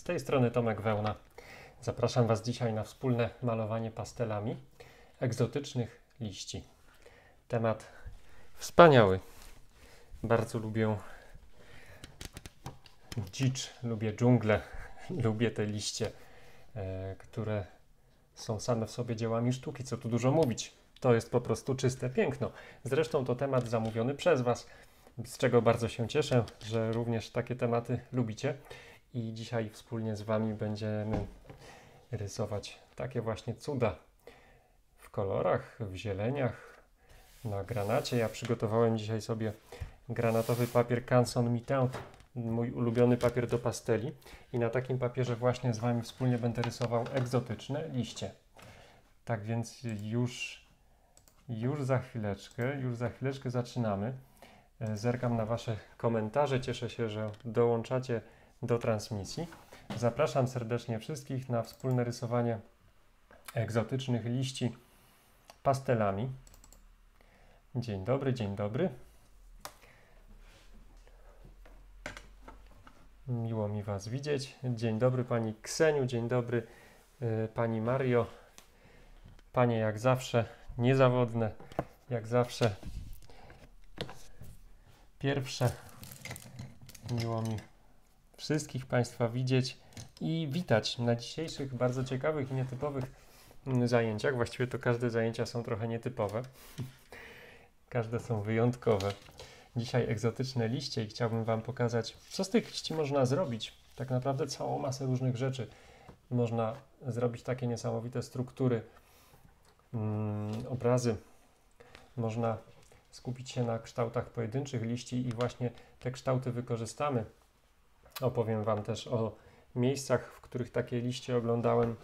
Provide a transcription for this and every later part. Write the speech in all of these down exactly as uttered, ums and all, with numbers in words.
Z tej strony Tomek Wełna. Zapraszam Was dzisiaj na wspólne malowanie pastelami egzotycznych liści. Temat wspaniały. Bardzo lubię dzicz, lubię dżunglę, lubię te liście, e, które są same w sobie dziełami sztuki. Co tu dużo mówić. To jest po prostu czyste piękno. Zresztą to temat zamówiony przez Was, z czego bardzo się cieszę, że również takie tematy lubicie. I dzisiaj wspólnie z Wami będziemy rysować takie właśnie cuda w kolorach, w zieleniach, na granacie. Ja przygotowałem dzisiaj sobie granatowy papier Canson Mitaine, mój ulubiony papier do pasteli. I na takim papierze właśnie z Wami wspólnie będę rysował egzotyczne liście. Tak więc już, już za chwileczkę, już za chwileczkę zaczynamy. Zerkam na Wasze komentarze. Cieszę się, że dołączacie do transmisji. Zapraszam serdecznie wszystkich na wspólne rysowanie egzotycznych liści pastelami. Dzień dobry, dzień dobry. Miło mi Was widzieć. Dzień dobry Pani Kseniu, dzień dobry y, Pani Mario. Panie jak zawsze niezawodne, jak zawsze pierwsze. Miło mi wszystkich Państwa widzieć i witać na dzisiejszych bardzo ciekawych i nietypowych zajęciach. Właściwie to każde zajęcia są trochę nietypowe. Każde są wyjątkowe. Dzisiaj egzotyczne liście i chciałbym Wam pokazać, co z tych liści można zrobić. Tak naprawdę całą masę różnych rzeczy. Można zrobić takie niesamowite struktury, mm, obrazy. Można skupić się na kształtach pojedynczych liści i właśnie te kształty wykorzystamy. Opowiem Wam też o miejscach, w których takie liście oglądałem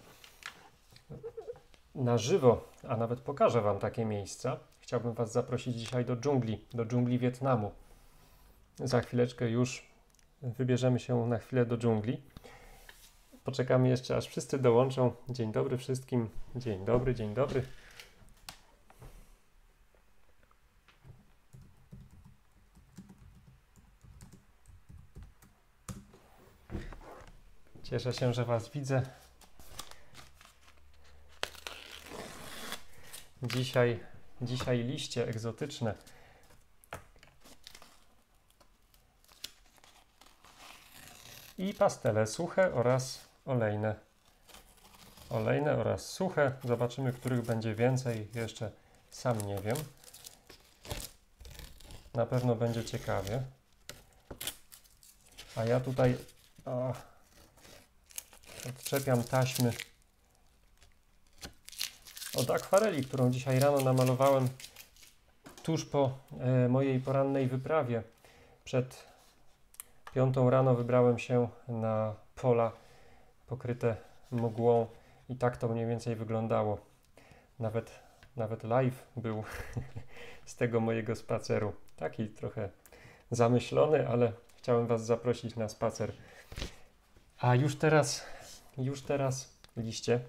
na żywo, a nawet pokażę Wam takie miejsca. Chciałbym Was zaprosić dzisiaj do dżungli, do dżungli Wietnamu. Za chwileczkę już wybierzemy się na chwilę do dżungli. Poczekamy jeszcze, aż wszyscy dołączą. Dzień dobry wszystkim. Dzień dobry, dzień dobry. Cieszę się, że Was widzę. Dzisiaj, dzisiaj liście egzotyczne. I pastele suche oraz olejne. Olejne oraz suche. Zobaczymy, których będzie więcej. Jeszcze sam nie wiem. Na pewno będzie ciekawie. A ja tutaj o, odczepiam taśmy od akwareli, którą dzisiaj rano namalowałem tuż po e, mojej porannej wyprawie. Przed piątą rano wybrałem się na pola pokryte mgłą i tak to mniej więcej wyglądało. Nawet, nawet live był z tego mojego spaceru. Taki trochę zamyślony, ale chciałem Was zaprosić na spacer. A już teraz, już teraz liście.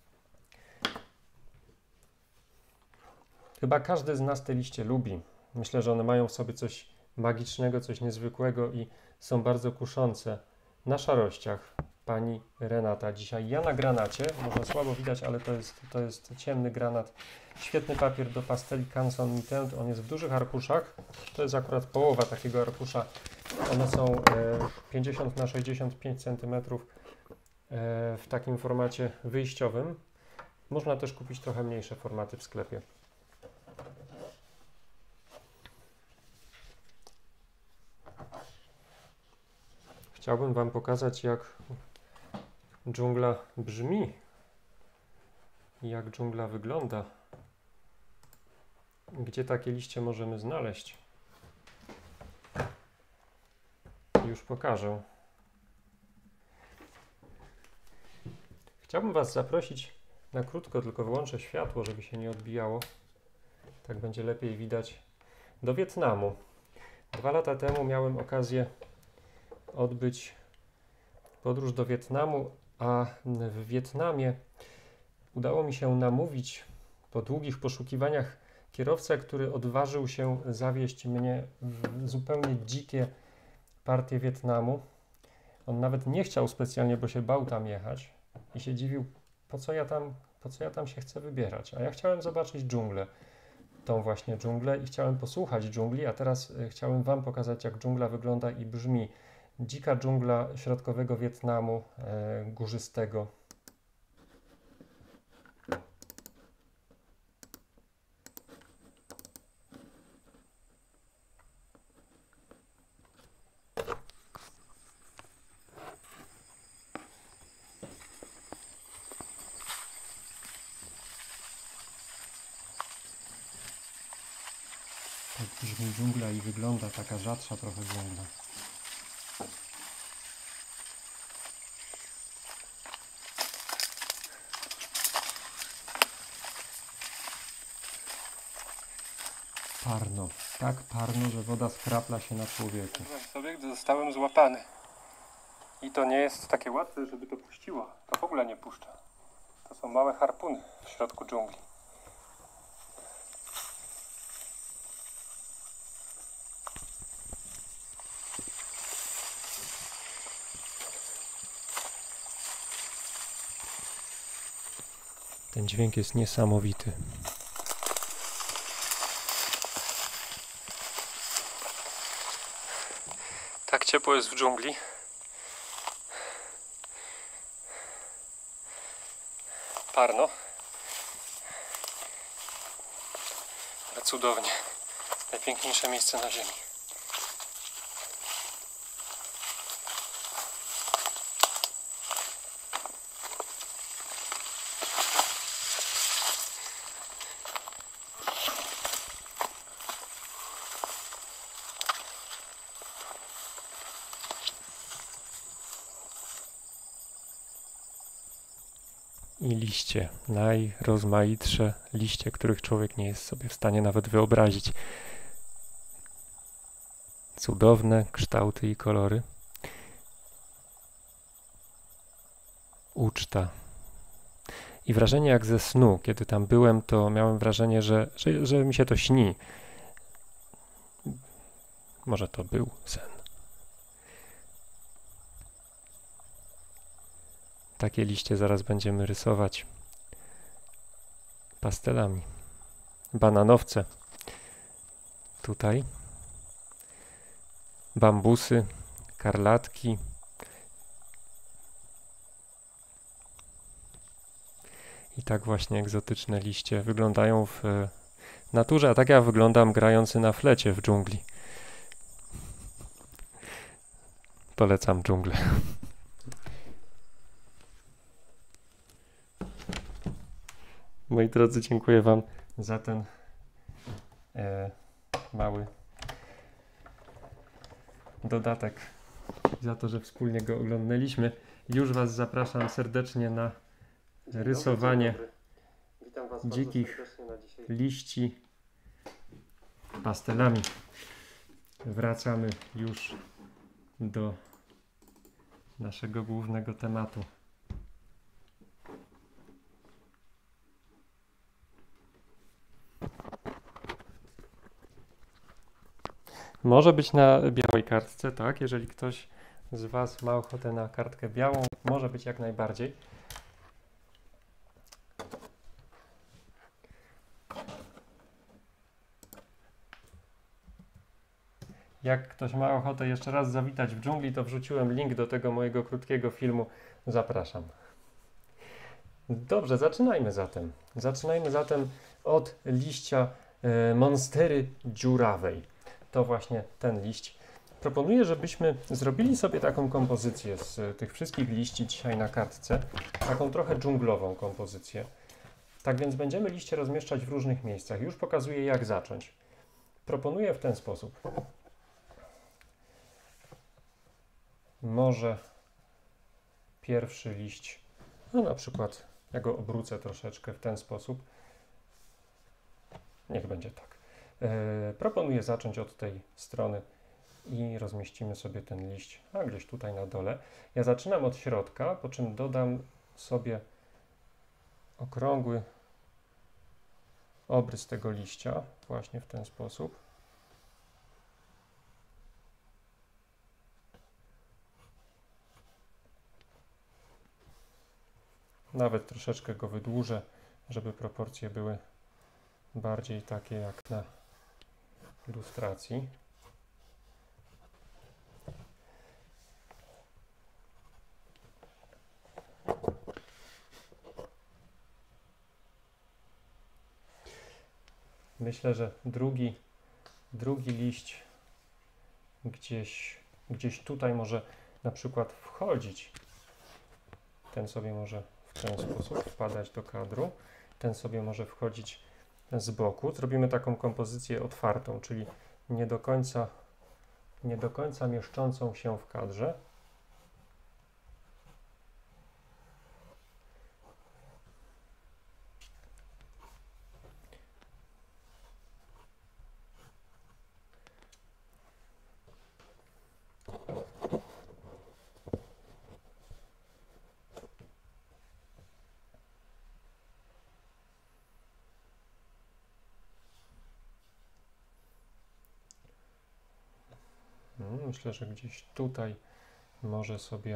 Chyba każdy z nas te liście lubi. Myślę, że one mają w sobie coś magicznego, coś niezwykłego i są bardzo kuszące. Na szarościach pani Renata dzisiaj. Ja na granacie, może słabo widać, ale to jest, to jest ciemny granat. Świetny papier do pasteli Canson Mitaine. On jest w dużych arkuszach. To jest akurat połowa takiego arkusza. One są e, pięćdziesiąt na sześćdziesiąt pięć centymetrów e, w takim formacie wyjściowym. Można też kupić trochę mniejsze formaty w sklepie. Chciałbym Wam pokazać, jak dżungla brzmi i jak dżungla wygląda. Gdzie takie liście możemy znaleźć? Już pokażę. Chciałbym Was zaprosić na krótko, tylko wyłączę światło, żeby się nie odbijało. Tak będzie lepiej widać. Do Wietnamu. Dwa lata temu miałem okazję odbyć podróż do Wietnamu, a w Wietnamie udało mi się namówić po długich poszukiwaniach kierowcę, który odważył się zawieźć mnie w zupełnie dzikie partie Wietnamu. On nawet nie chciał specjalnie, bo się bał tam jechać i się dziwił, po co ja tam, po co ja tam się chcę wybierać. A ja chciałem zobaczyć dżunglę, tą właśnie dżunglę i chciałem posłuchać dżungli, a teraz y, chciałem wam pokazać, jak dżungla wygląda i brzmi. Dzika dżungla środkowego Wietnamu, e, górzystego. Tak brzmi dżungla i wygląda taka rzadsza trochę dżungla. Parno. Tak parno, że woda skrapla się na człowieku. Sobie, gdy zostałem złapany. I to nie jest takie łatwe, żeby to puściło. To w ogóle nie puszcza. To są małe harpuny w środku dżungli. Ten dźwięk jest niesamowity. Tak ciepło jest w dżungli. Parno. Ale cudownie. Najpiękniejsze miejsce na ziemi. I liście, najrozmaitsze liście, których człowiek nie jest sobie w stanie nawet wyobrazić. Cudowne kształty i kolory. Uczta. I wrażenie jak ze snu. Kiedy tam byłem, to miałem wrażenie, że, że, że mi się to śni. Może to był sen. Takie liście zaraz będziemy rysować pastelami. Bananowce. Tutaj. Bambusy, karlatki. I tak właśnie egzotyczne liście wyglądają w naturze, a tak ja wyglądam grający na flecie w dżungli. Polecam dżunglę. Moi drodzy, dziękuję wam za ten e, mały dodatek, za to, że wspólnie go oglądaliśmy. Już was zapraszam serdecznie na dzień rysowanie dobry, dzień Witam was dzikich na liści pastelami. Wracamy już do naszego głównego tematu. Może być na białej kartce, tak? Jeżeli ktoś z was ma ochotę na kartkę białą, może być jak najbardziej. Jak ktoś ma ochotę jeszcze raz zawitać w dżungli, to wrzuciłem link do tego mojego krótkiego filmu. Zapraszam. Dobrze, zaczynajmy zatem. Zaczynajmy zatem od liścia e, monstery dziurawej. To właśnie ten liść. Proponuję, żebyśmy zrobili sobie taką kompozycję z tych wszystkich liści dzisiaj na kartce. Taką trochę dżunglową kompozycję. Tak więc będziemy liście rozmieszczać w różnych miejscach. Już pokazuję, jak zacząć. Proponuję w ten sposób. Może pierwszy liść, no na przykład ja go obrócę troszeczkę w ten sposób. Niech będzie tak. E, proponuję zacząć od tej strony i rozmieścimy sobie ten liść, a gdzieś tutaj na dole. Ja zaczynam od środka, po czym dodam sobie okrągły obrys tego liścia, właśnie w ten sposób. Nawet troszeczkę go wydłużę, żeby proporcje były bardziej takie jak na ilustracji. Myślę, że drugi, drugi liść gdzieś, gdzieś tutaj może na przykład wchodzić. Ten sobie może w ten sposób wpadać do kadru. Ten sobie może wchodzić z boku. Zrobimy taką kompozycję otwartą, czyli nie do końca, nie do końca mieszczącą się w kadrze. Myślę, że gdzieś tutaj może sobie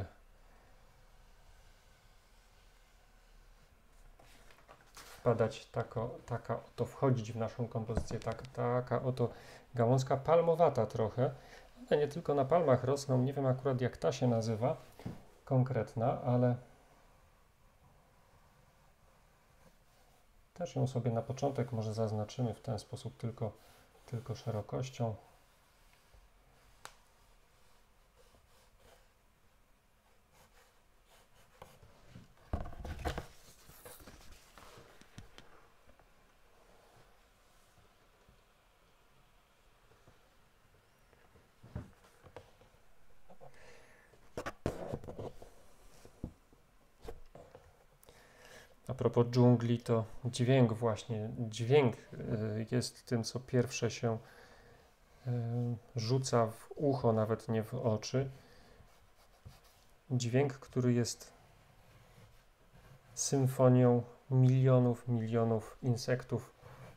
wpadać tako, taka oto, wchodzić w naszą kompozycję, tak, taka oto gałązka palmowata trochę. One nie tylko na palmach rosną, nie wiem akurat jak ta się nazywa, konkretna, ale też ją sobie na początek może zaznaczymy w ten sposób tylko, tylko szerokością. A propos dżungli, to dźwięk właśnie, dźwięk jest tym, co pierwsze się rzuca w ucho, nawet nie w oczy. Dźwięk, który jest symfonią milionów, milionów insektów.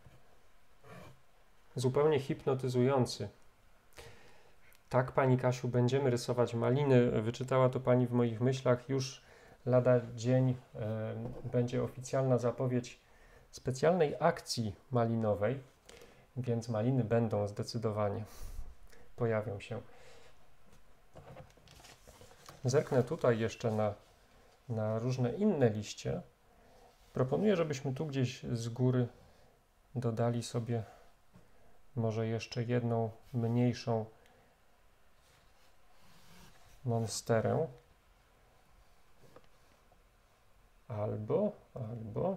Zupełnie hipnotyzujący. Tak, Pani Kasiu, będziemy rysować maliny. Wyczytała to Pani w moich myślach. Już lada dzień y, będzie oficjalna zapowiedź specjalnej akcji malinowej, więc maliny będą zdecydowanie. Pojawią się. Zerknę tutaj jeszcze na, na różne inne liście. Proponuję, żebyśmy tu gdzieś z góry dodali sobie może jeszcze jedną mniejszą monsterę. Albo, albo,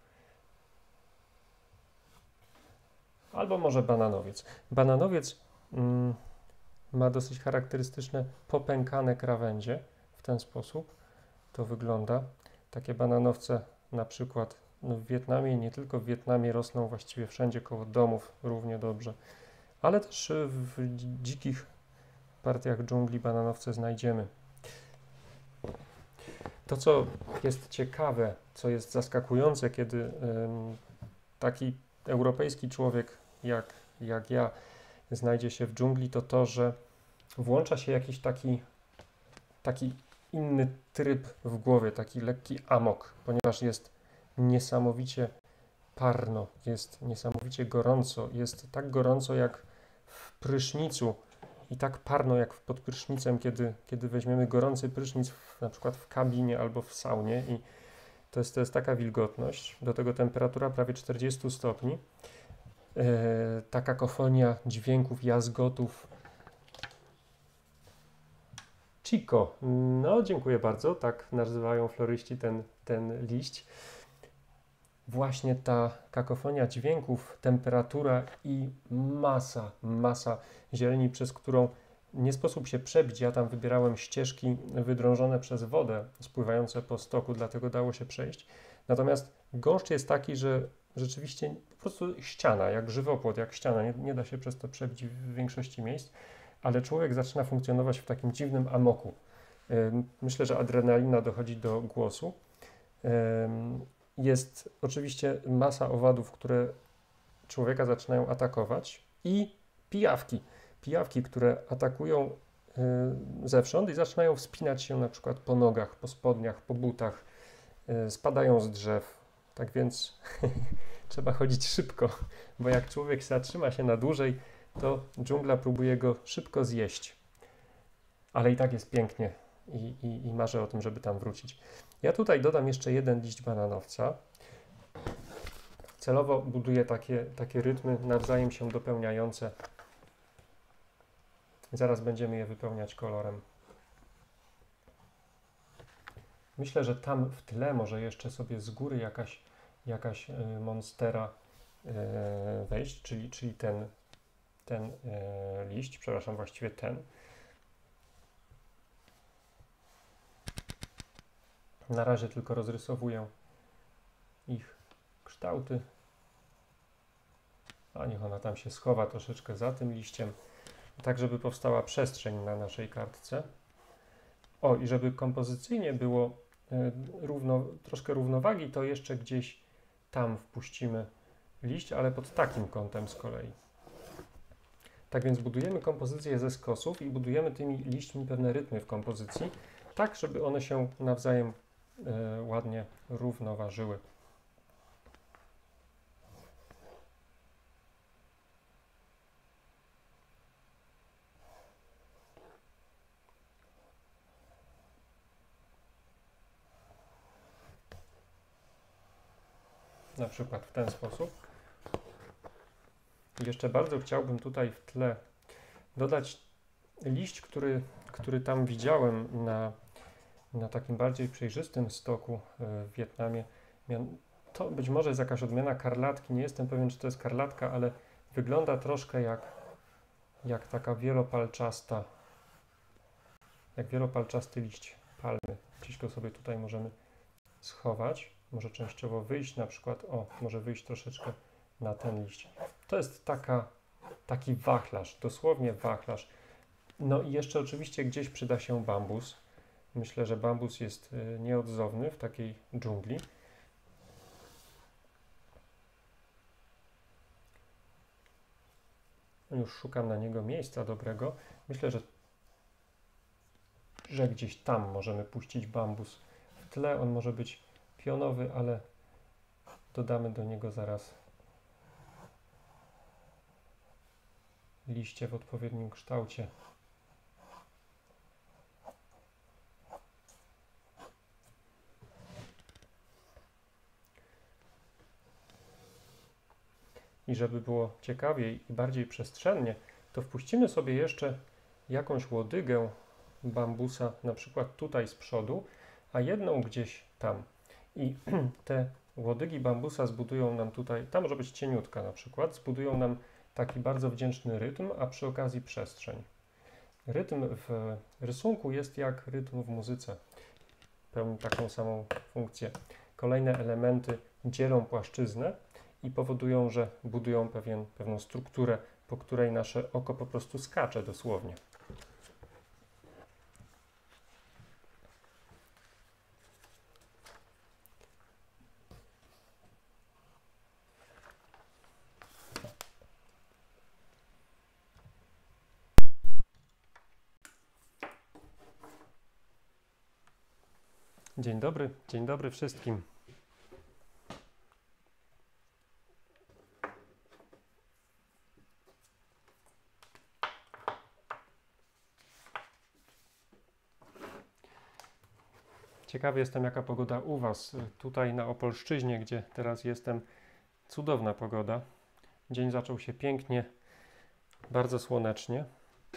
albo może bananowiec. Bananowiec mm, ma dosyć charakterystyczne popękane krawędzie. W ten sposób to wygląda. Takie bananowce na przykład no w Wietnamie, nie tylko w Wietnamie, rosną właściwie wszędzie koło domów równie dobrze, ale też w dzikich partiach dżungli bananowce znajdziemy. To, co jest ciekawe, co jest zaskakujące, kiedy ym, taki europejski człowiek jak, jak ja znajdzie się w dżungli, to to, że włącza się jakiś taki, taki inny tryb w głowie, taki lekki amok, ponieważ jest niesamowicie parno, jest niesamowicie gorąco, jest tak gorąco jak w prysznicu i tak parno jak pod prysznicem, kiedy, kiedy weźmiemy gorący prysznic w, na przykład w kabinie albo w saunie i to jest, to jest taka wilgotność, do tego temperatura prawie czterdzieści stopni, yy, ta kakofonia dźwięków, jazgotów. Chico, no dziękuję bardzo, tak nazywają floryści ten, ten liść. Właśnie ta kakofonia dźwięków, temperatura i masa, masa zieleni, przez którą nie sposób się przebić. Ja tam wybierałem ścieżki wydrążone przez wodę, spływające po stoku, dlatego dało się przejść. Natomiast gąszcz jest taki, że rzeczywiście po prostu ściana, jak żywopłot, jak ściana, nie, nie da się przez to przebić w większości miejsc, ale człowiek zaczyna funkcjonować w takim dziwnym amoku. Myślę, że adrenalina dochodzi do głosu. Jest oczywiście masa owadów, które człowieka zaczynają atakować i pijawki. Pijawki, które atakują y, zewsząd i zaczynają wspinać się na przykład po nogach, po spodniach, po butach. y, spadają z drzew. Tak więc trzeba chodzić szybko, bo jak człowiek zatrzyma się na dłużej, to dżungla próbuje go szybko zjeść. Ale i tak jest pięknie i, i, i marzę o tym, żeby tam wrócić. Ja tutaj dodam jeszcze jeden liść bananowca. Celowo buduję takie, takie rytmy nawzajem się dopełniające. Zaraz będziemy je wypełniać kolorem. Myślę, że tam w tle może jeszcze sobie z góry jakaś, jakaś y, monstera y, wejść, czyli, czyli ten, ten y, liść, przepraszam, właściwie ten. Na razie tylko rozrysowuję ich kształty. A niech ona tam się schowa troszeczkę za tym liściem, tak żeby powstała przestrzeń na naszej kartce. O, i żeby kompozycyjnie było y, równo, troszkę równowagi, to jeszcze gdzieś tam wpuścimy liść, ale pod takim kątem z kolei. Tak więc budujemy kompozycję ze skosów i budujemy tymi liśćmi pewne rytmy w kompozycji, tak żeby one się nawzajem y, ładnie równoważyły. Na przykład w ten sposób. I jeszcze bardzo chciałbym tutaj w tle dodać liść, który, który tam widziałem na, na takim bardziej przejrzystym stoku w Wietnamie. To być może jest jakaś odmiana karlatki, nie jestem pewien, czy to jest karlatka, ale wygląda troszkę jak, jak taka wielopalczasta, jak wielopalczasty liść palmy. Gdzieś go sobie tutaj możemy schować. Może częściowo wyjść, na przykład, o, może wyjść troszeczkę na ten liść. To jest taka, taki wachlarz, dosłownie wachlarz. No i jeszcze oczywiście gdzieś przyda się bambus. Myślę, że bambus jest y, nieodzowny w takiej dżungli. Już szukam na niego miejsca dobrego. Myślę, że, że gdzieś tam możemy puścić bambus. W tle on może być pionowy, ale dodamy do niego zaraz liście w odpowiednim kształcie. I żeby było ciekawiej i bardziej przestrzennie, to wpuścimy sobie jeszcze jakąś łodygę bambusa, na przykład tutaj z przodu, a jedną gdzieś tam. I te łodygi bambusa zbudują nam tutaj, ta może być cieniutka na przykład, zbudują nam taki bardzo wdzięczny rytm, a przy okazji przestrzeń. Rytm w rysunku jest jak rytm w muzyce. Pełni taką samą funkcję. Kolejne elementy dzielą płaszczyznę i powodują, że budują pewien, pewną strukturę, po której nasze oko po prostu skacze dosłownie. Dzień dobry, dzień dobry wszystkim. Ciekawy jestem, jaka pogoda u Was. Tutaj na Opolszczyźnie, gdzie teraz jestem, cudowna pogoda. Dzień zaczął się pięknie, bardzo słonecznie.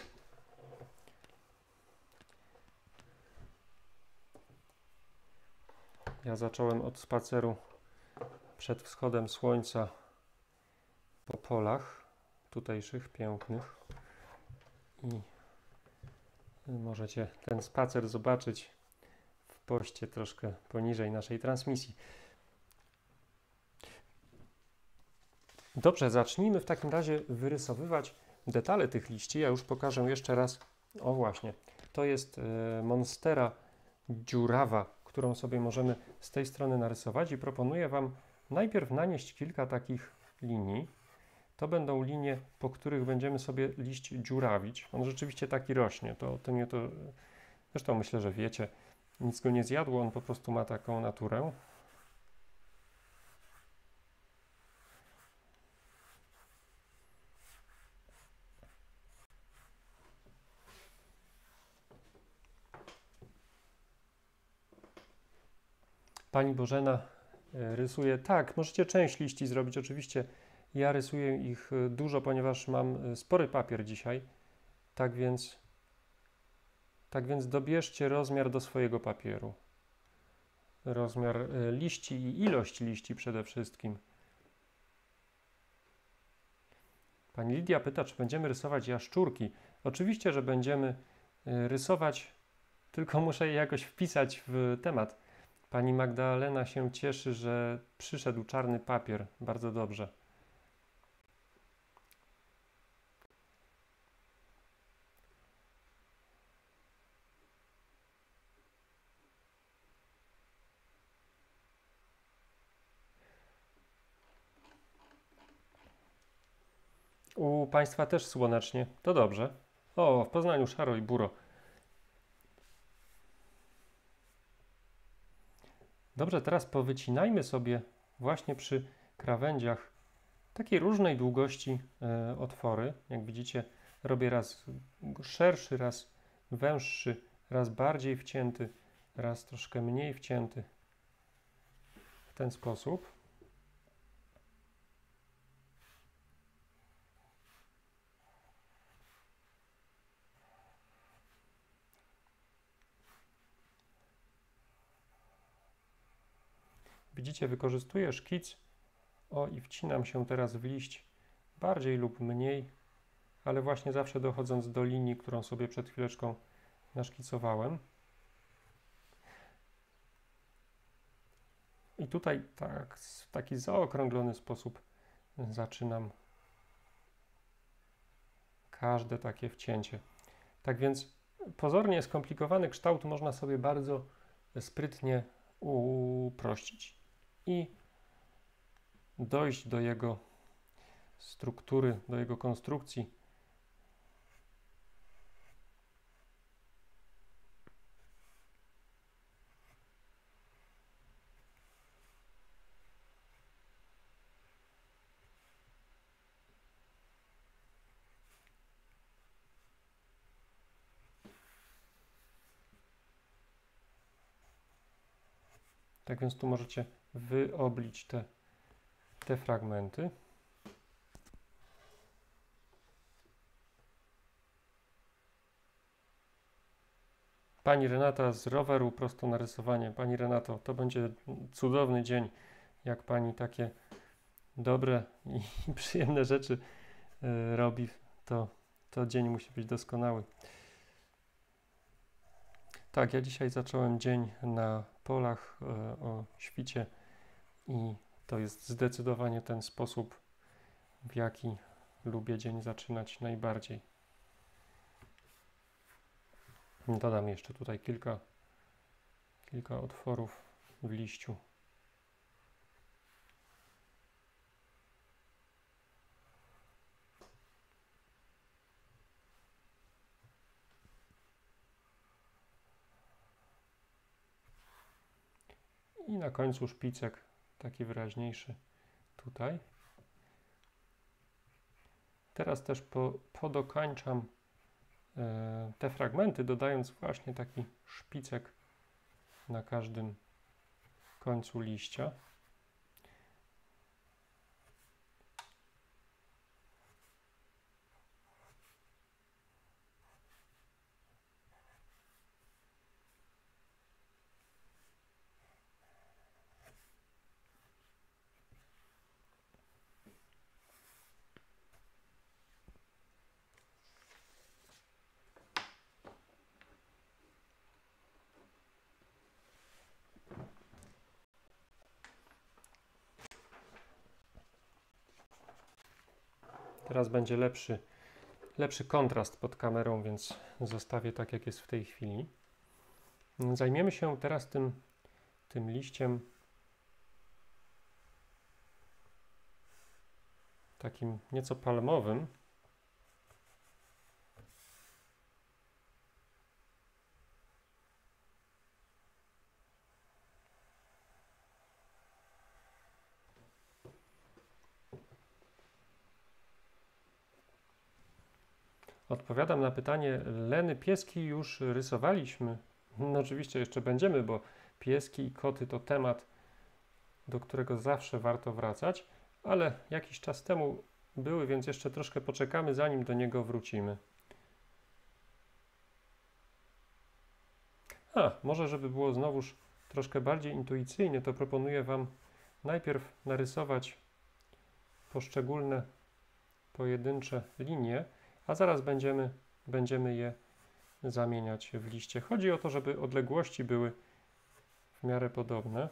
Ja zacząłem od spaceru przed wschodem słońca po polach tutejszych, pięknych. I możecie ten spacer zobaczyć w poście troszkę poniżej naszej transmisji. Dobrze, zacznijmy w takim razie wyrysowywać detale tych liści. Ja już pokażę jeszcze raz. O właśnie, to jest e, monstera dziurawa, którą sobie możemy z tej strony narysować i proponuję Wam najpierw nanieść kilka takich linii. To będą linie, po których będziemy sobie liść dziurawić. On rzeczywiście taki rośnie, to, to nie to, zresztą myślę, że wiecie. Nic go nie zjadło, on po prostu ma taką naturę. Pani Bożena rysuje, tak, możecie część liści zrobić, oczywiście ja rysuję ich dużo, ponieważ mam spory papier dzisiaj, tak więc, tak więc dobierzcie rozmiar do swojego papieru. Rozmiar liści i ilość liści przede wszystkim. Pani Lidia pyta, czy będziemy rysować jaszczurki. Oczywiście, że będziemy rysować, tylko muszę je jakoś wpisać w temat. Pani Magdalena się cieszy, że przyszedł czarny papier. Bardzo dobrze. U Państwa też słonecznie. To dobrze. O, w Poznaniu szaro i buro. Dobrze, teraz powycinajmy sobie właśnie przy krawędziach takiej różnej długości e, otwory. Jak widzicie, robię raz szerszy, raz węższy, raz bardziej wcięty, raz troszkę mniej wcięty. W ten sposób. Widzicie, wykorzystuję szkic. O, i wcinam się teraz w liść bardziej lub mniej, ale właśnie zawsze dochodząc do linii, którą sobie przed chwileczką naszkicowałem. I tutaj tak, w taki zaokrąglony sposób zaczynam każde takie wcięcie. Tak więc pozornie skomplikowany kształt można sobie bardzo sprytnie uprościć i dojść do jego struktury, do jego konstrukcji. Tak więc tu możecie wyoblić te, te fragmenty. Pani Renata z roweru prosto na rysowanie. Pani Renato, to będzie cudowny dzień, jak Pani takie dobre i przyjemne rzeczy y, robi, to, to dzień musi być doskonały. Tak, ja dzisiaj zacząłem dzień na polach y, o świcie i to jest zdecydowanie ten sposób, w jaki lubię dzień zaczynać najbardziej. Dodam jeszcze tutaj kilka, kilka otworów w liściu. I na końcu szpicek, taki wyraźniejszy tutaj. Teraz też po, podokańczam e, te fragmenty, dodając właśnie taki szpicek na każdym końcu liścia. Teraz będzie lepszy, lepszy kontrast pod kamerą, więc zostawię tak, jak jest w tej chwili. Zajmiemy się teraz tym, tym liściem takim nieco palmowym. Odpowiadam na pytanie Leny. Pieski już rysowaliśmy. No oczywiście jeszcze będziemy, bo pieski i koty to temat, do którego zawsze warto wracać, ale jakiś czas temu były, więc jeszcze troszkę poczekamy, zanim do niego wrócimy. A, może żeby było znowuż troszkę bardziej intuicyjnie, to proponuję Wam najpierw narysować poszczególne pojedyncze linie, a zaraz będziemy, będziemy je zamieniać w liście. Chodzi o to, żeby odległości były w miarę podobne.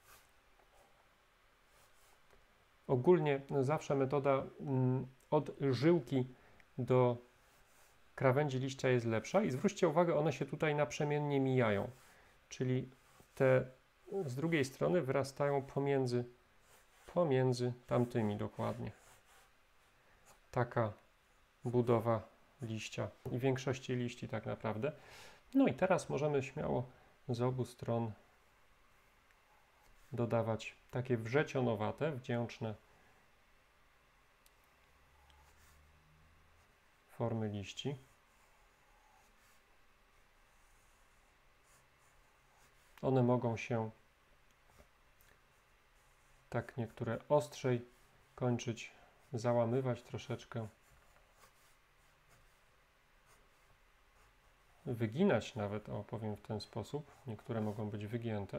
Ogólnie zawsze metoda mm, od żyłki do krawędzi liścia jest lepsza i zwróćcie uwagę, one się tutaj naprzemiennie mijają, czyli te z drugiej strony wyrastają pomiędzy, pomiędzy tamtymi dokładnie. Taka budowa liścia i większości liści tak naprawdę. No i teraz możemy śmiało z obu stron dodawać takie wrzecionowate, wdzięczne formy liści. One mogą się tak niektóre ostrzej kończyć, załamywać troszeczkę, wyginać nawet, o powiem w ten sposób. Niektóre mogą być wygięte.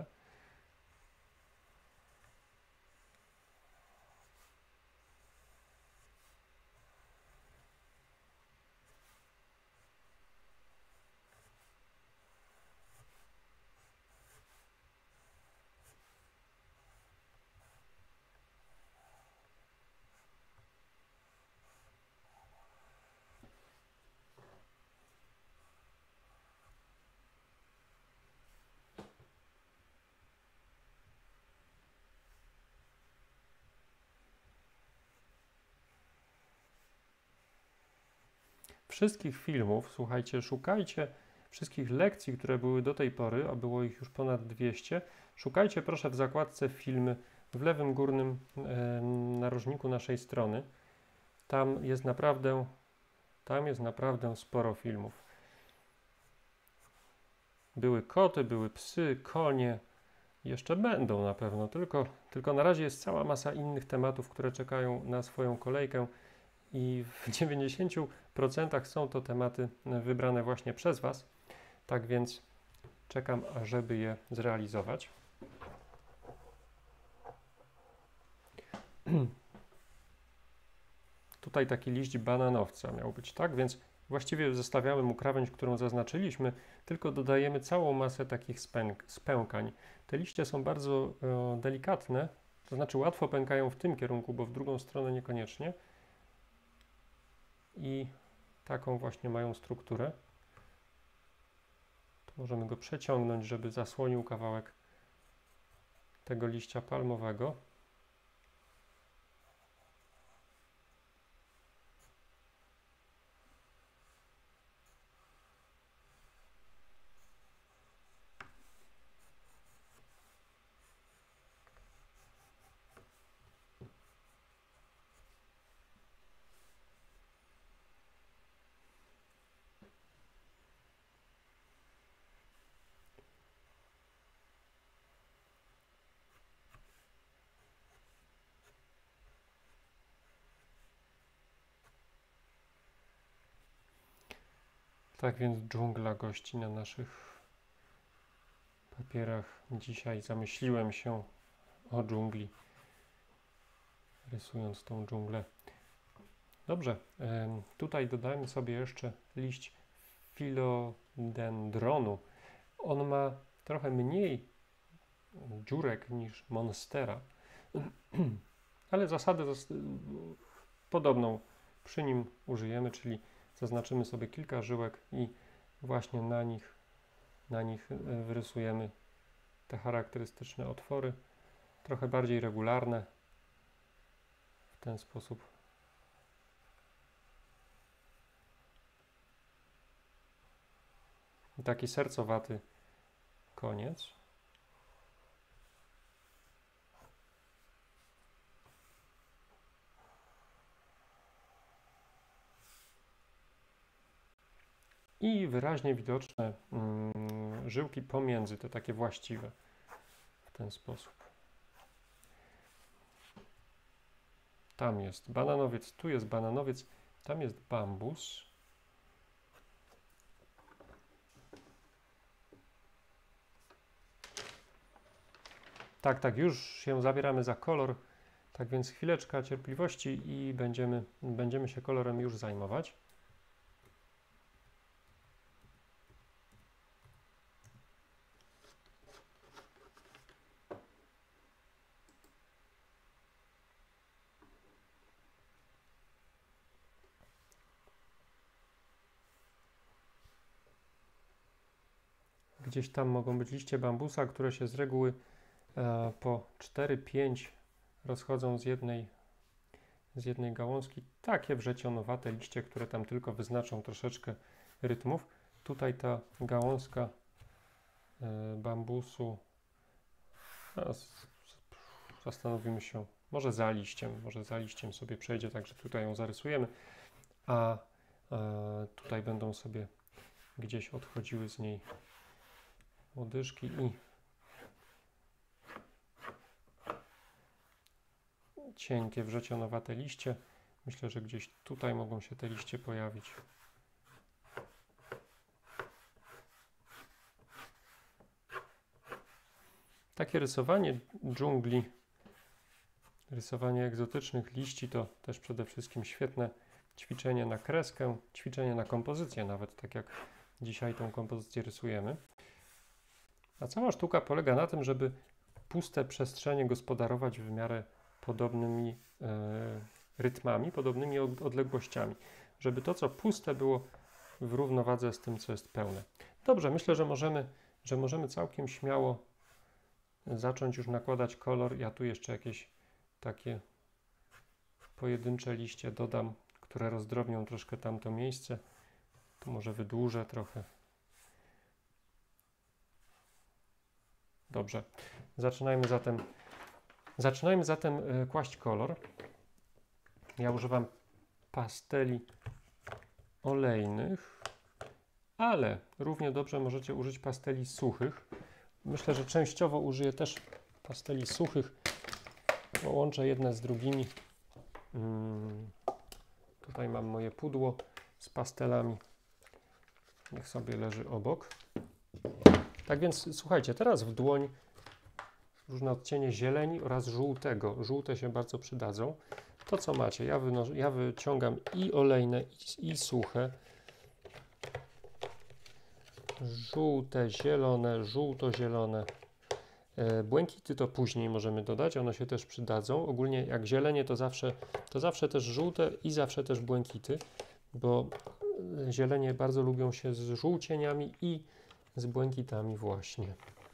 Wszystkich filmów, słuchajcie, szukajcie wszystkich lekcji, które były do tej pory, a było ich już ponad dwieście. Szukajcie proszę w zakładce filmy w lewym górnym e, narożniku naszej strony. Tam jest naprawdę, tam jest naprawdę sporo filmów. Były koty, były psy, konie, jeszcze będą na pewno, tylko, tylko na razie jest cała masa innych tematów, które czekają na swoją kolejkę. I w dziewięćdziesięciu procentach są to tematy wybrane właśnie przez Was. Tak więc czekam, ażeby je zrealizować. Tutaj taki liść bananowca miał być, tak? Więc właściwie zostawiamy mu krawędź, którą zaznaczyliśmy, tylko dodajemy całą masę takich spęk spękań. Te liście są bardzo e, delikatne, to znaczy łatwo pękają w tym kierunku, bo w drugą stronę niekoniecznie. I taką właśnie mają strukturę. Tu możemy go przeciągnąć, żeby zasłonił kawałek tego liścia palmowego. Tak więc dżungla gości na naszych papierach. Dzisiaj zamyśliłem się o dżungli, rysując tą dżunglę. Dobrze, tutaj dodajmy sobie jeszcze liść filodendronu. On ma trochę mniej dziurek niż monstera, ale zasadę podobną przy nim użyjemy, czyli zaznaczymy sobie kilka żyłek i właśnie na nich, na nich wyrysujemy te charakterystyczne otwory, trochę bardziej regularne, w ten sposób. Taki sercowaty koniec. i wyraźnie widoczne mm, żyłki pomiędzy, te takie właściwe, w ten sposób. Tam jest bananowiec, tu jest bananowiec, tam jest bambus. Tak, tak, już się zabieramy za kolor, tak więc chwileczka cierpliwości i będziemy, będziemy się kolorem już zajmować. Gdzieś tam mogą być liście bambusa, które się z reguły e, po cztery pięć rozchodzą z jednej, z jednej gałązki. Takie wrzecionowate liście, które tam tylko wyznaczą troszeczkę rytmów. Tutaj ta gałązka e, bambusu, a, z, zastanowimy się, może za liściem, może za liściem sobie przejdzie, także tutaj ją zarysujemy, a e, tutaj będą sobie gdzieś odchodziły z niej łodyżki i cienkie, wrzecionowate liście. Myślę, że gdzieś tutaj mogą się te liście pojawić. Takie rysowanie dżungli, rysowanie egzotycznych liści to też przede wszystkim świetne ćwiczenie na kreskę, ćwiczenie na kompozycję, nawet tak jak dzisiaj tą kompozycję rysujemy. A cała sztuka polega na tym, żeby puste przestrzenie gospodarować w miarę podobnymi e, rytmami, podobnymi odległościami, żeby to, co puste, było w równowadze z tym, co jest pełne. Dobrze, myślę, że możemy, że możemy całkiem śmiało zacząć już nakładać kolor. Ja tu jeszcze jakieś takie pojedyncze liście dodam, które rozdrobnią troszkę tamto miejsce. Tu może wydłużę trochę. Dobrze, zaczynajmy zatem, zaczynajmy zatem y, kłaść kolor. Ja używam pasteli olejnych, ale równie dobrze możecie użyć pasteli suchych. Myślę, że częściowo użyję też pasteli suchych, połączę jedne z drugimi. Hmm. Tutaj mam moje pudło z pastelami, niech sobie leży obok. Tak więc słuchajcie, teraz w dłoń różne odcienie zieleni oraz żółtego. Żółte się bardzo przydadzą. To co macie, ja, ja wyciągam i olejne, i, i suche. Żółte, zielone, żółto-zielone. E, błękity to później możemy dodać, one się też przydadzą. Ogólnie jak zielenie to zawsze, to zawsze też żółte i zawsze też błękity, bo zielenie bardzo lubią się z żółcieniami i z błękitami właśnie.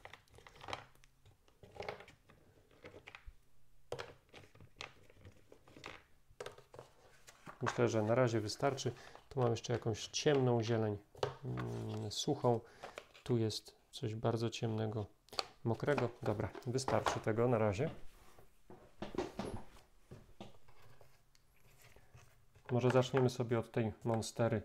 Myślę, że na razie wystarczy. Tu mam jeszcze jakąś ciemną zieleń, mm, suchą. Tu jest coś bardzo ciemnego, mokrego. Dobra, wystarczy tego na razie. Może zaczniemy sobie od tej monstery,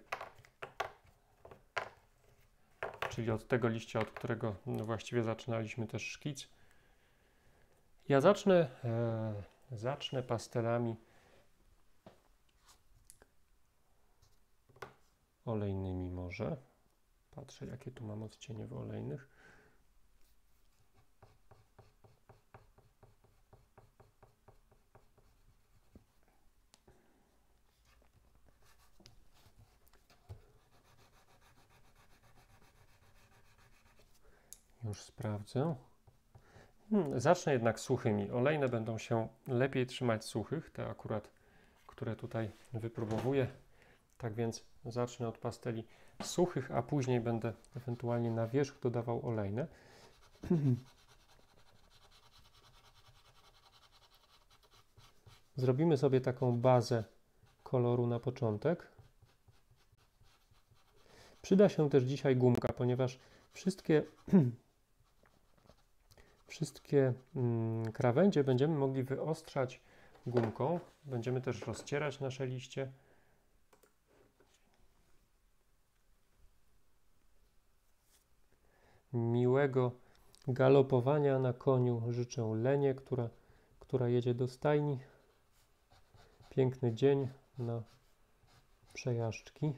czyli od tego liścia, od którego no, właściwie zaczynaliśmy też szkic. Ja zacznę, e, zacznę pastelami olejnymi może. Patrzę, jakie tu mam odcienie w olejnych. Już sprawdzę. Hmm, zacznę jednak suchymi. Olejne będą się lepiej trzymać suchych, te akurat, które tutaj wypróbowuję. Tak więc zacznę od pasteli suchych, a później będę ewentualnie na wierzch dodawał olejne. Zrobimy sobie taką bazę koloru na początek. Przyda się też dzisiaj gumka, ponieważ wszystkie, wszystkie mm, krawędzie będziemy mogli wyostrzać gumką. Będziemy też rozcierać nasze liście. miłego galopowania na koniu życzę Lenie, która, która jedzie do stajni. Piękny dzień na przejażdżki.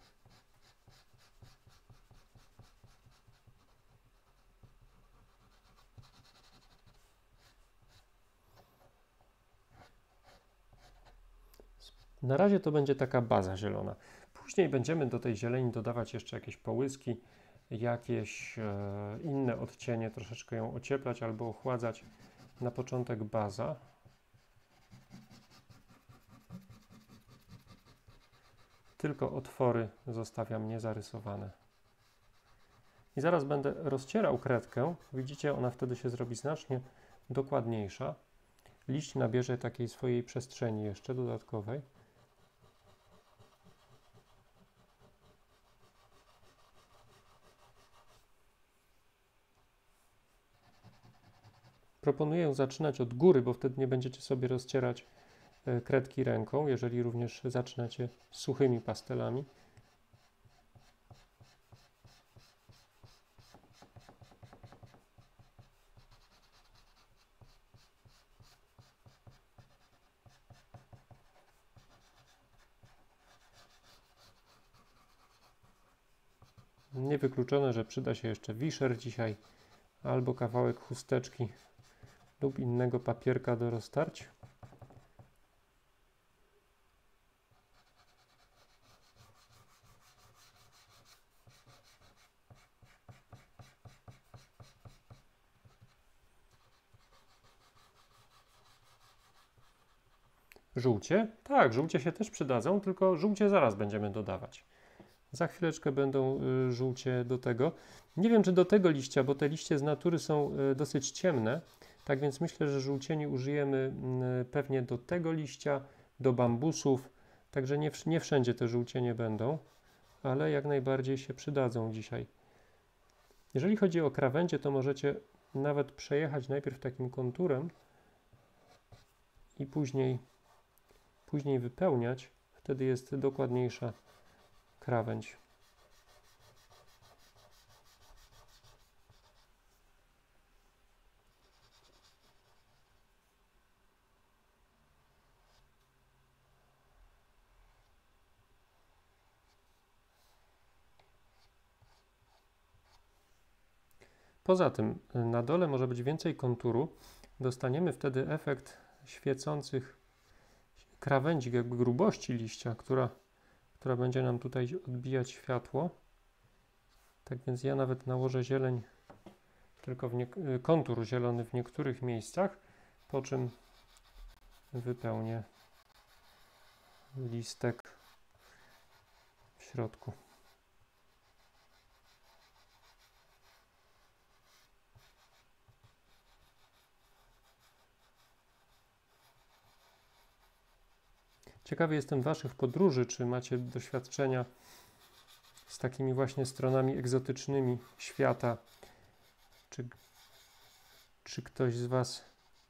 Na razie to będzie taka baza zielona. Później będziemy do tej zieleni dodawać jeszcze jakieś połyski, jakieś e, inne odcienie, troszeczkę ją ocieplać albo ochładzać. Na początek baza. Tylko otwory zostawiam niezarysowane. I zaraz będę rozcierał kredkę. Widzicie, ona wtedy się zrobi znacznie dokładniejsza. Liść nabierze takiej swojej przestrzeni jeszcze dodatkowej. Proponuję zaczynać od góry, bo wtedy nie będziecie sobie rozcierać kredki ręką, jeżeli również zaczynacie z suchymi pastelami. Niewykluczone, że przyda się jeszcze wiszer dzisiaj, albo kawałek chusteczki lub innego papierka do roztarć. Żółcie? Tak, żółcie się też przydadzą, tylko żółcie zaraz będziemy dodawać. Za chwileczkę będą y, żółcie do tego. Nie wiem, czy do tego liścia, bo te liście z natury są y, dosyć ciemne, tak więc myślę, że żółcieni użyjemy y, pewnie do tego liścia, do bambusów, także nie, nie wszędzie te żółcienie będą, ale jak najbardziej się przydadzą dzisiaj. Jeżeli chodzi o krawędzie, to możecie nawet przejechać najpierw takim konturem i później, później wypełniać, wtedy jest dokładniejsza krawędź. Poza tym na dole może być więcej konturu. Dostaniemy wtedy efekt świecących krawędzi, jakby grubości liścia, która, która będzie nam tutaj odbijać światło. Tak więc ja nawet nałożę zieleń, tylko w nie, kontur zielony w niektórych miejscach, po czym wypełnię listek w środku. Ciekawy jestem Waszych podróży, czy macie doświadczenia z takimi właśnie stronami egzotycznymi świata, czy, czy ktoś z Was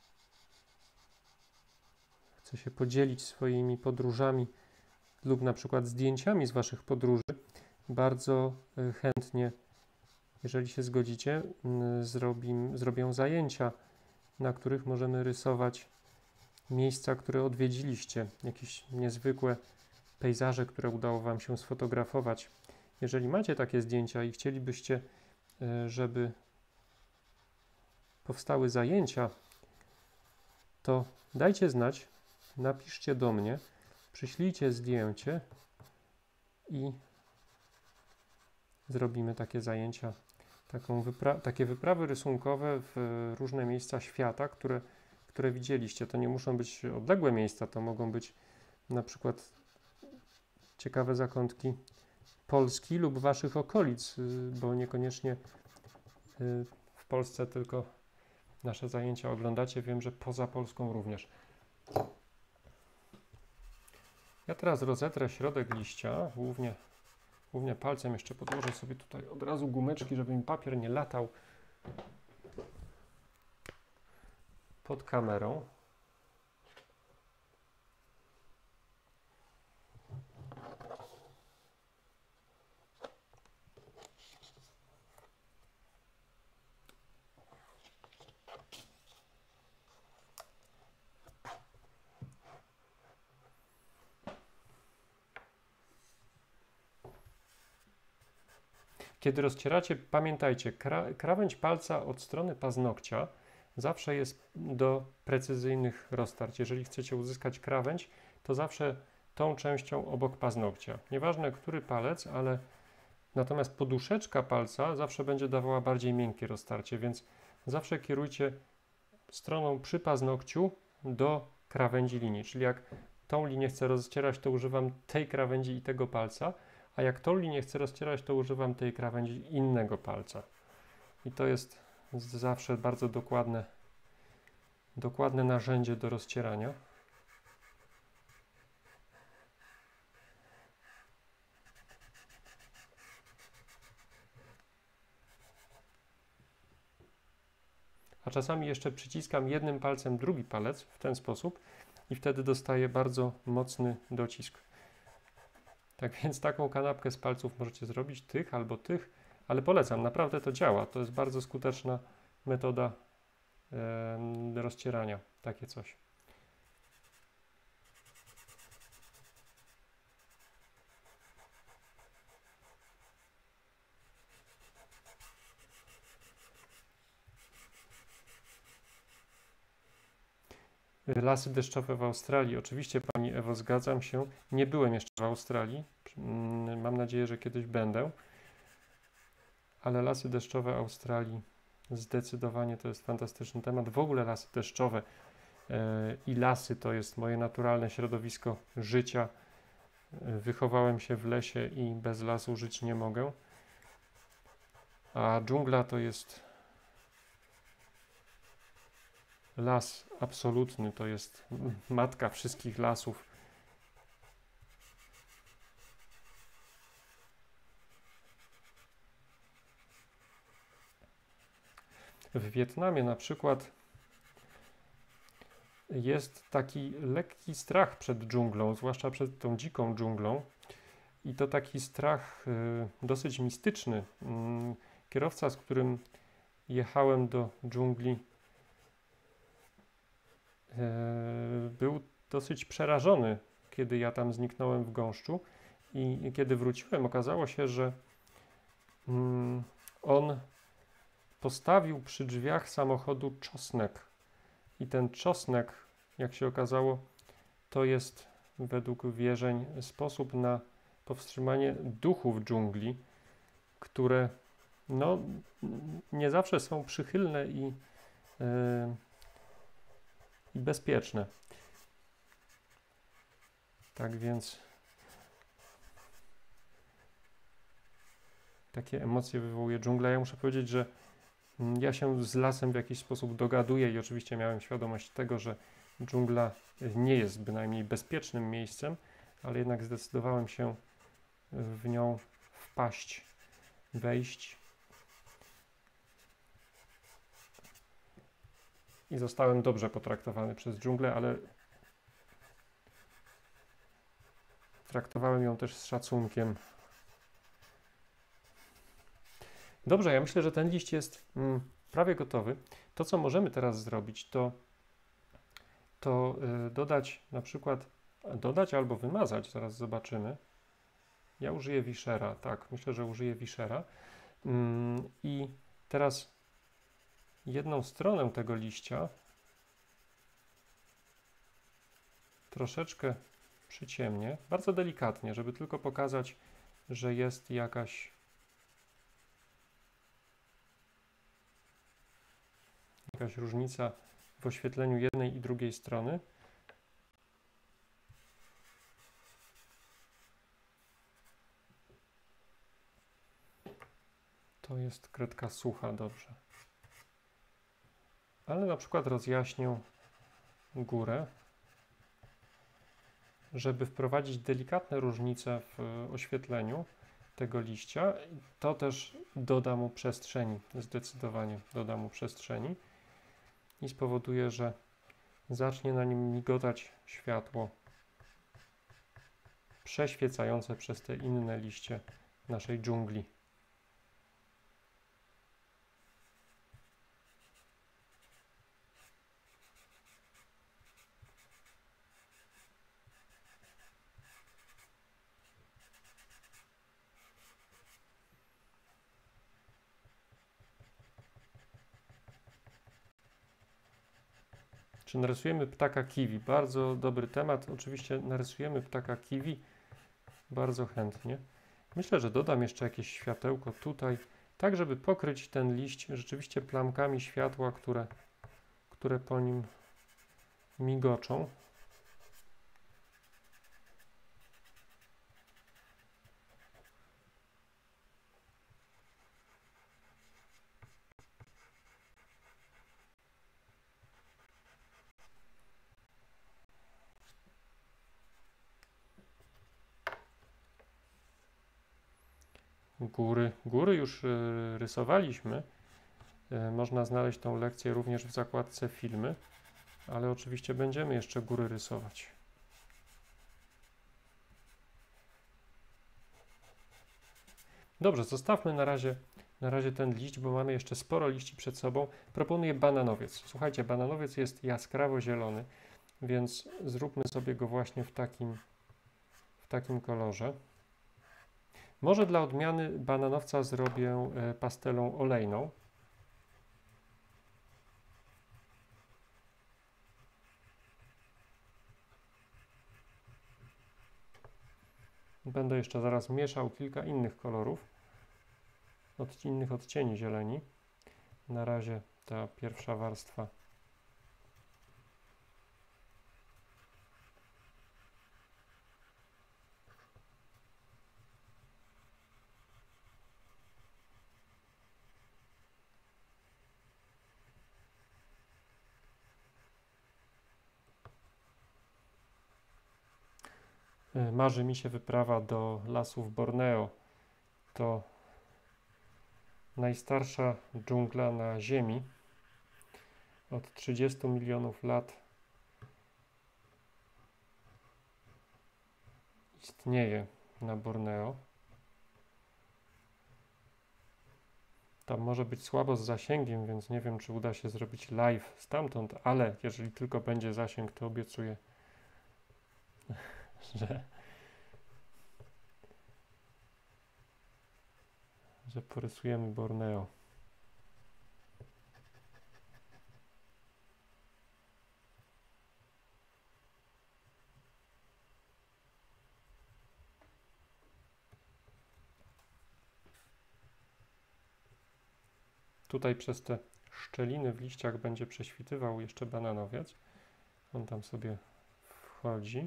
chce się podzielić swoimi podróżami lub na przykład zdjęciami z Waszych podróży. Bardzo chętnie, jeżeli się zgodzicie, zrobim, zrobię zajęcia, na których możemy rysować miejsca, które odwiedziliście, jakieś niezwykłe pejzaże, które udało Wam się sfotografować. Jeżeli macie takie zdjęcia i chcielibyście, żeby powstały zajęcia, to dajcie znać, napiszcie do mnie, przyślijcie zdjęcie i zrobimy takie zajęcia, taką wypra takie wyprawy rysunkowe w różne miejsca świata, które które widzieliście. To nie muszą być odległe miejsca, to mogą być na przykład ciekawe zakątki Polski lub Waszych okolic, bo niekoniecznie w Polsce tylko nasze zajęcia oglądacie. Wiem, że poza Polską również. Ja teraz rozetrę środek liścia, głównie, głównie palcem. Jeszcze podłożę sobie tutaj od razu gumeczki, żeby mi papier nie latał pod kamerą. Kiedy rozcieracie, pamiętajcie, kra krawędź palca od strony paznokcia zawsze jest do precyzyjnych roztarć. Jeżeli chcecie uzyskać krawędź, to zawsze tą częścią obok paznokcia. Nieważne, który palec, ale natomiast poduszeczka palca zawsze będzie dawała bardziej miękkie roztarcie, więc zawsze kierujcie stroną przy paznokciu do krawędzi linii. Czyli jak tą linię chcę rozcierać, to używam tej krawędzi i tego palca, a jak tą linię chcę rozcierać, to używam tej krawędzi innego palca. I to jest zawsze bardzo dokładne, dokładne narzędzie do rozcierania. A czasami jeszcze przyciskam jednym palcem drugi palec w ten sposób i wtedy dostaję bardzo mocny docisk. Tak więc taką kanapkę z palców możecie zrobić, tych albo tych, ale polecam, naprawdę to działa. To jest bardzo skuteczna metoda e, rozcierania, takie coś. Lasy deszczowe w Australii. Oczywiście, Pani Ewo, zgadzam się. Nie byłem jeszcze w Australii. Mam nadzieję, że kiedyś będę. Ale lasy deszczowe Australii zdecydowanie to jest fantastyczny temat. W ogóle lasy deszczowe yy, i lasy to jest moje naturalne środowisko życia. Yy, wychowałem się w lesie i bez lasu żyć nie mogę. A dżungla to jest las absolutny, to jest matka wszystkich lasów. W Wietnamie na przykład jest taki lekki strach przed dżunglą, zwłaszcza przed tą dziką dżunglą. I to taki strach y, dosyć mistyczny. Y, kierowca, z którym jechałem do dżungli, był dosyć przerażony, kiedy ja tam zniknąłem w gąszczu i kiedy wróciłem, okazało się, że mm, on postawił przy drzwiach samochodu czosnek i ten czosnek, jak się okazało, to jest według wierzeń sposób na powstrzymanie duchów dżungli, które no, nie zawsze są przychylne i yy, i bezpieczne. Tak więc takie emocje wywołuje dżungla. Ja muszę powiedzieć, że ja się z lasem w jakiś sposób dogaduję i oczywiście miałem świadomość tego, że dżungla nie jest bynajmniej bezpiecznym miejscem, ale jednak zdecydowałem się w nią wpaść, wejść. I zostałem dobrze potraktowany przez dżunglę, ale traktowałem ją też z szacunkiem. Dobrze, ja myślę, że ten liść jest mm, prawie gotowy. To, co możemy teraz zrobić, to, to y, dodać na przykład, dodać albo wymazać, zaraz zobaczymy. Ja użyję wiszera, tak, myślę, że użyję wiszera. Mm, I teraz jedną stronę tego liścia troszeczkę przyciemnię, bardzo delikatnie, żeby tylko pokazać, że jest jakaś jakaś różnica w oświetleniu jednej i drugiej strony. To jest kredka sucha, dobrze. Ale na przykład rozjaśnię górę, żeby wprowadzić delikatne różnice w oświetleniu tego liścia. To też doda mu przestrzeni, zdecydowanie doda mu przestrzeni i spowoduje, że zacznie na nim migotać światło przeświecające przez te inne liście naszej dżungli. Czy narysujemy ptaka kiwi? Bardzo dobry temat. Oczywiście narysujemy ptaka kiwi bardzo chętnie. Myślę, że dodam jeszcze jakieś światełko tutaj, tak żeby pokryć ten liść rzeczywiście plamkami światła, które, które po nim migoczą. Góry, góry już y, rysowaliśmy. Y, można znaleźć tą lekcję również w zakładce filmy, ale oczywiście będziemy jeszcze góry rysować. Dobrze, zostawmy na razie, na razie ten liść, bo mamy jeszcze sporo liści przed sobą. Proponuję bananowiec. Słuchajcie, bananowiec jest jaskrawo zielony, więc zróbmy sobie go właśnie w takim, w takim kolorze. Może dla odmiany bananowca zrobię pastelą olejną. Będę jeszcze zaraz mieszał kilka innych kolorów, od innych odcieni zieleni. Na razie ta pierwsza warstwa. Marzy mi się wyprawa do lasów Borneo. To najstarsza dżungla na Ziemi. Od trzydziestu milionów lat istnieje na Borneo. Tam może być słabo z zasięgiem, więc nie wiem, czy uda się zrobić live stamtąd, ale jeżeli tylko będzie zasięg, to obiecuję, że, że porysujemy Borneo. Tutaj przez te szczeliny w liściach będzie prześwitywał jeszcze bananowiec. On tam sobie wchodzi.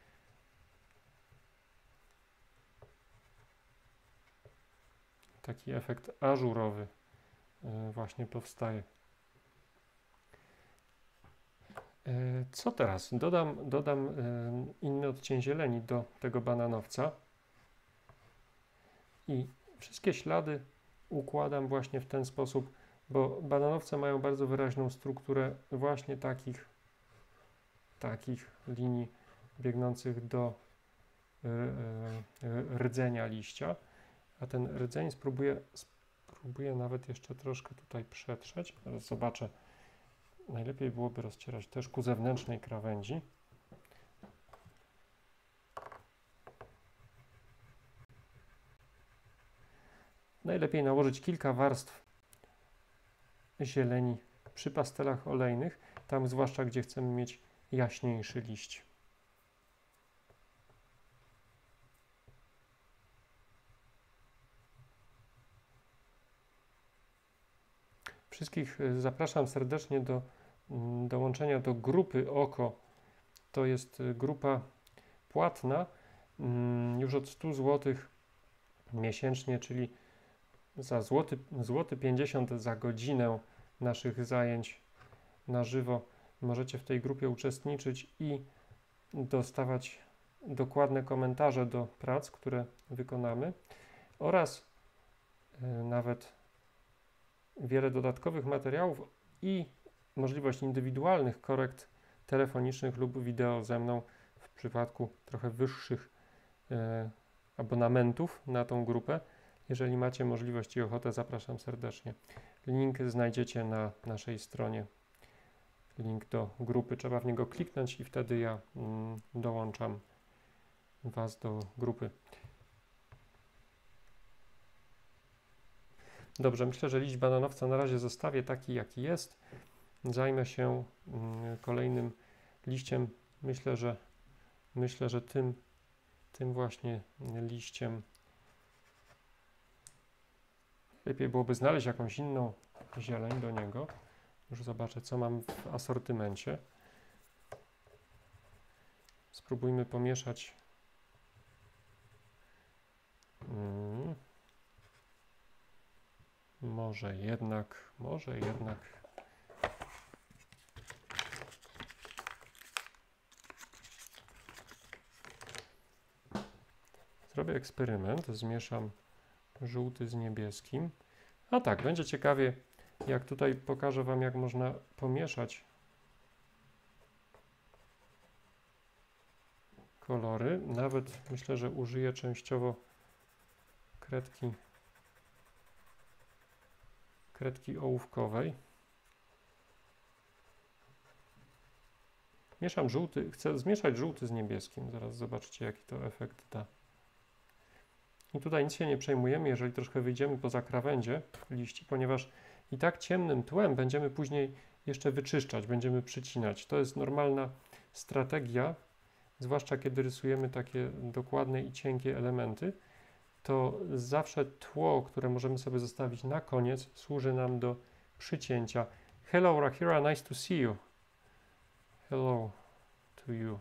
Taki efekt ażurowy właśnie powstaje. Co teraz? Dodam, dodam inny odcień zieleni do tego bananowca i wszystkie ślady układam właśnie w ten sposób, bo bananowce mają bardzo wyraźną strukturę właśnie takich, takich linii biegnących do y, y, rdzenia liścia, a ten rdzeń spróbuję, spróbuję nawet jeszcze troszkę tutaj przetrzeć. Teraz zobaczę, najlepiej byłoby rozcierać też ku zewnętrznej krawędzi. Najlepiej nałożyć kilka warstw zieleni przy pastelach olejnych, tam zwłaszcza gdzie chcemy mieć jaśniejszy liść. Wszystkich zapraszam serdecznie do dołączenia do grupy Oko. To jest grupa płatna, już od stu złotych miesięcznie, czyli za złoty, złoty pięćdziesiąt za godzinę naszych zajęć na żywo możecie w tej grupie uczestniczyć i dostawać dokładne komentarze do prac, które wykonamy, oraz y, nawet wiele dodatkowych materiałów i możliwość indywidualnych korekt telefonicznych lub wideo ze mną w przypadku trochę wyższych y, abonamentów na tą grupę. Jeżeli macie możliwość i ochotę, zapraszam serdecznie. Link znajdziecie na naszej stronie. Link do grupy. Trzeba w niego kliknąć i wtedy ja mm, dołączam Was do grupy. Dobrze, myślę, że liść bananowca na razie zostawię taki, jaki jest. zajmę się mm, kolejnym liściem. Myślę, że myślę, że tym, tym właśnie liściem lepiej byłoby znaleźć jakąś inną zieleń do niego. Już zobaczę, co mam w asortymencie. Spróbujmy pomieszać. Hmm. Może jednak, może jednak. Zrobię eksperyment, zmieszam żółty z niebieskim. A tak, będzie ciekawie, jak tutaj pokażę Wam, jak można pomieszać kolory. Nawet myślę, że użyję częściowo kredki, kredki ołówkowej. Mieszam żółty, chcę zmieszać żółty z niebieskim. Zaraz zobaczycie, jaki to efekt da. I tutaj nic się nie przejmujemy, jeżeli troszkę wyjdziemy poza krawędzie liści, ponieważ i tak ciemnym tłem będziemy później jeszcze wyczyszczać, będziemy przycinać. To jest normalna strategia, zwłaszcza kiedy rysujemy takie dokładne i cienkie elementy, to zawsze tło, które możemy sobie zostawić na koniec, służy nam do przycięcia. Hello Rahira, nice to see you. Hello to you.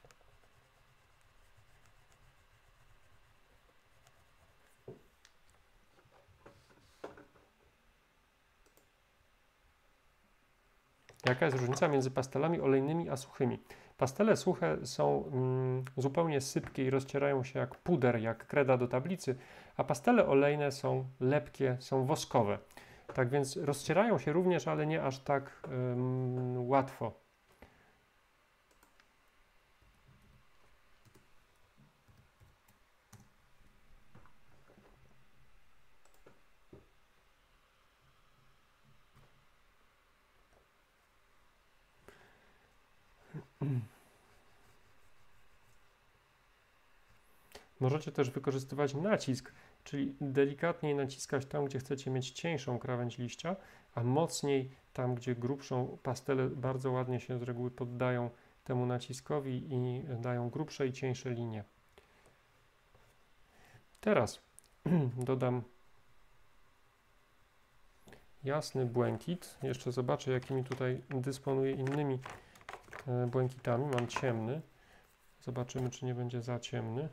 Jaka jest różnica między pastelami olejnymi a suchymi? Pastele suche są mm, zupełnie sypkie i rozcierają się jak puder, jak kreda do tablicy, a pastele olejne są lepkie, są woskowe. Tak więc rozcierają się również, ale nie aż tak ym, łatwo. Możecie też wykorzystywać nacisk, czyli delikatniej naciskać tam, gdzie chcecie mieć cieńszą krawędź liścia, a mocniej tam, gdzie grubszą. Pastele bardzo ładnie się z reguły poddają temu naciskowi i dają grubsze i cieńsze linie. Teraz dodam jasny błękit. Jeszcze zobaczę, jakimi tutaj dysponuję innymi błękitami. Mam ciemny. Zobaczymy, czy nie będzie za ciemny.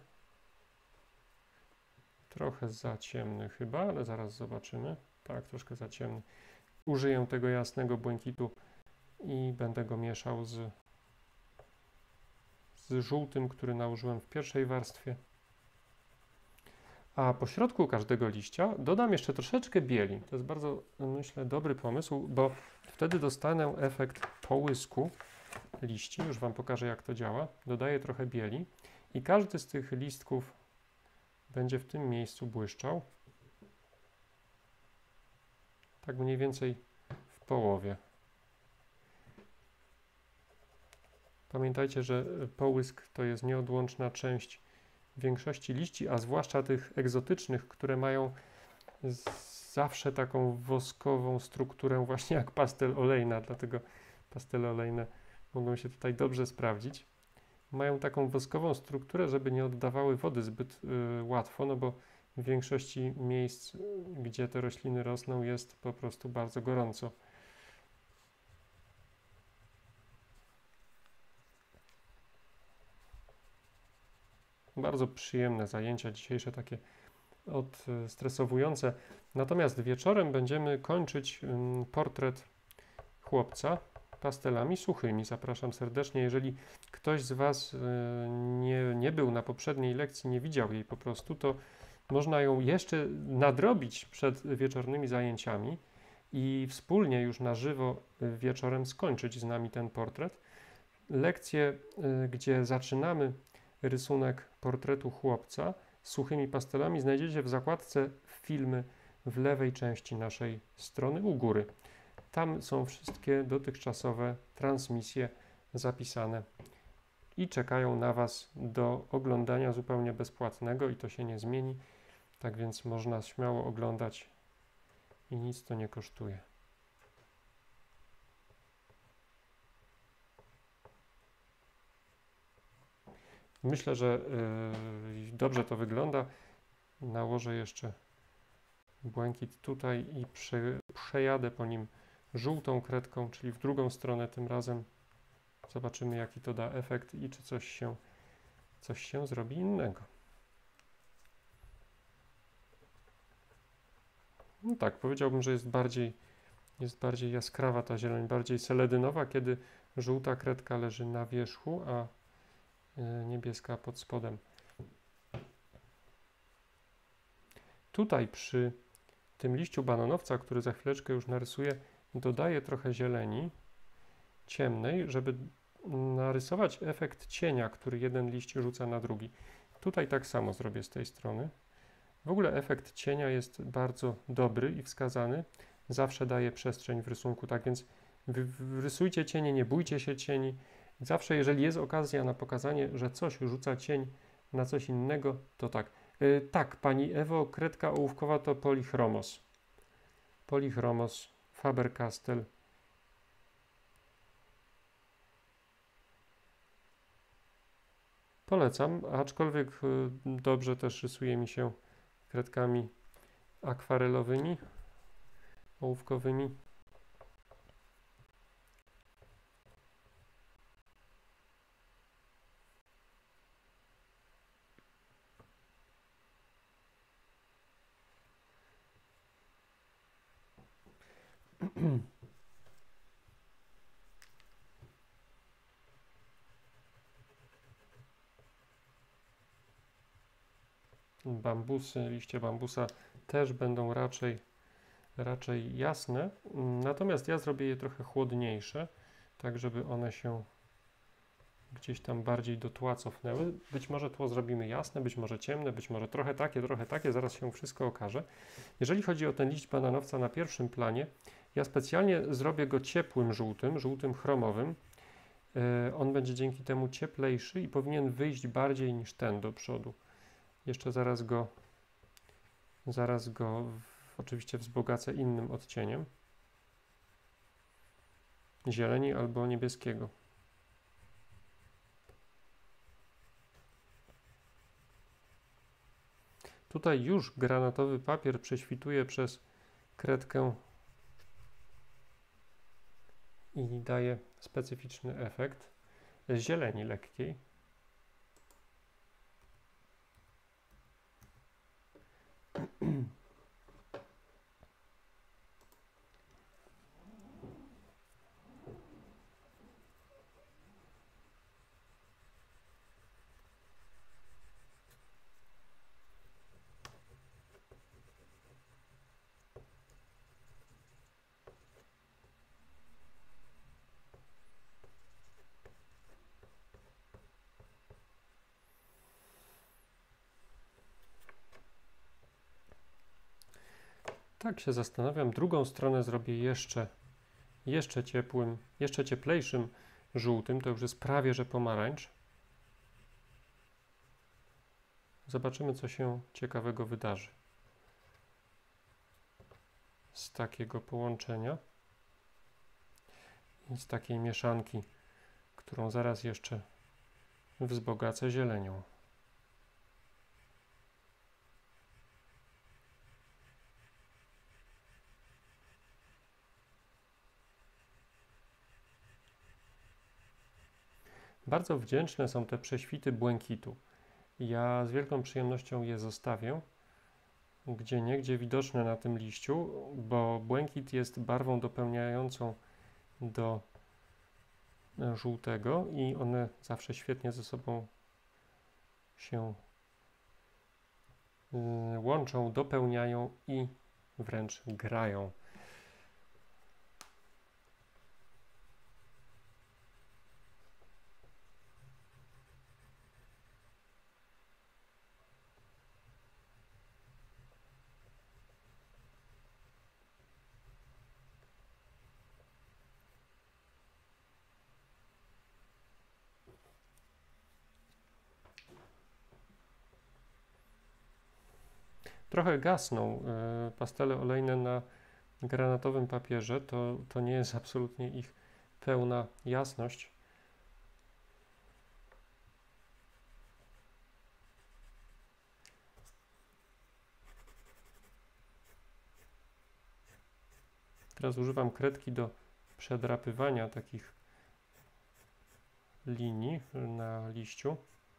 Trochę za ciemny chyba, ale zaraz zobaczymy. Tak, troszkę za ciemny. Użyję tego jasnego błękitu i będę go mieszał z, z żółtym, który nałożyłem w pierwszej warstwie. A po środku każdego liścia dodam jeszcze troszeczkę bieli. To jest bardzo, myślę, dobry pomysł, bo wtedy dostanę efekt połysku liści. Już Wam pokażę, jak to działa. Dodaję trochę bieli i każdy z tych listków będzie w tym miejscu błyszczał. Tak mniej więcej w połowie. Pamiętajcie, że połysk to jest nieodłączna część większości liści, a zwłaszcza tych egzotycznych, które mają zawsze taką woskową strukturę, właśnie jak pastel olejna, dlatego pastele olejne mogą się tutaj dobrze sprawdzić. Mają taką woskową strukturę, żeby nie oddawały wody zbyt y, łatwo, no bo w większości miejsc, gdzie te rośliny rosną, jest po prostu bardzo gorąco. Bardzo przyjemne zajęcia dzisiejsze, takie odstresowujące. Natomiast wieczorem będziemy kończyć y, portret chłopca pastelami suchymi. Zapraszam serdecznie. Jeżeli ktoś z Was y, nie, nie był na poprzedniej lekcji, nie widział jej po prostu, to można ją jeszcze nadrobić przed wieczornymi zajęciami i wspólnie już na żywo wieczorem skończyć z nami ten portret. Lekcję, y, gdzie zaczynamy rysunek portretu chłopca suchymi pastelami, znajdziecie w zakładce filmy w lewej części naszej strony u góry. Tam są wszystkie dotychczasowe transmisje zapisane i czekają na Was do oglądania zupełnie bezpłatnego i to się nie zmieni, tak więc można śmiało oglądać i nic to nie kosztuje. Myślę, że yy, dobrze to wygląda. Nałożę jeszcze błękit tutaj i prze, przejadę po nim żółtą kredką, czyli w drugą stronę tym razem. Zobaczymy, jaki to da efekt i czy coś się, coś się zrobi innego. No tak, powiedziałbym, że jest bardziej, jest bardziej jaskrawa ta zieleń, bardziej seledynowa, kiedy żółta kredka leży na wierzchu, a niebieska pod spodem. Tutaj przy tym liściu bananowca, który za chwileczkę już narysuję, dodaję trochę zieleni ciemnej, żeby narysować efekt cienia, który jeden liść rzuca na drugi. Tutaj tak samo zrobię z tej strony. W ogóle efekt cienia jest bardzo dobry i wskazany. Zawsze daje przestrzeń w rysunku, tak więc rysujcie cienie, nie bójcie się cieni. Zawsze, jeżeli jest okazja na pokazanie, że coś rzuca cień na coś innego, to tak. Yy, tak, pani Ewo, kredka ołówkowa to Polychromos. Polychromos, Faber-Castell. Polecam, aczkolwiek yy, dobrze też rysuje mi się kredkami akwarelowymi, ołówkowymi. Bambusy, liście bambusa też będą raczej, raczej jasne, natomiast ja zrobię je trochę chłodniejsze, tak żeby one się gdzieś tam bardziej do tła cofnęły. Być może tło zrobimy jasne, być może ciemne, być może trochę takie, trochę takie, zaraz się wszystko okaże. Jeżeli chodzi o ten liść bananowca na pierwszym planie, ja specjalnie zrobię go ciepłym żółtym, żółtym chromowym. Yy, on będzie dzięki temu cieplejszy i powinien wyjść bardziej niż ten do przodu. Jeszcze zaraz go, zaraz go w, oczywiście wzbogacę innym odcieniem zieleni albo niebieskiego. Tutaj już granatowy papier prześwituje przez kredkę i daje specyficzny efekt zieleni lekkiej. Tak się zastanawiam, drugą stronę zrobię jeszcze, jeszcze ciepłym, jeszcze cieplejszym żółtym, to już jest prawie że pomarańcz. Zobaczymy, co się ciekawego wydarzy z takiego połączenia i z takiej mieszanki, którą zaraz jeszcze wzbogacę zielenią. Bardzo wdzięczne są te prześwity błękitu. Ja z wielką przyjemnością je zostawię gdzieniegdzie widoczne na tym liściu, bo błękit jest barwą dopełniającą do żółtego i one zawsze świetnie ze sobą się łączą, dopełniają i wręcz grają. Trochę gasną y, pastele olejne na granatowym papierze, to, to nie jest absolutnie ich pełna jasność. Teraz używam kredki do przedrapywania takich linii na liściu.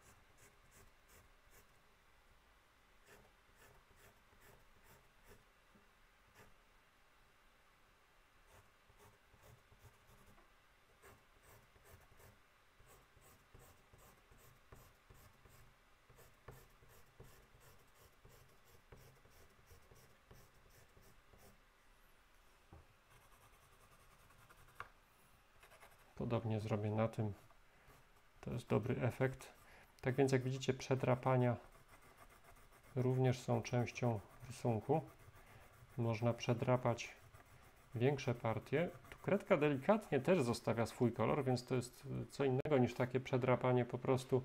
Podobnie zrobię na tym. To jest dobry efekt. Tak więc jak widzicie, przedrapania również są częścią rysunku. Można przedrapać większe partie. Tu kredka delikatnie też zostawia swój kolor, więc to jest co innego niż takie przedrapanie po prostu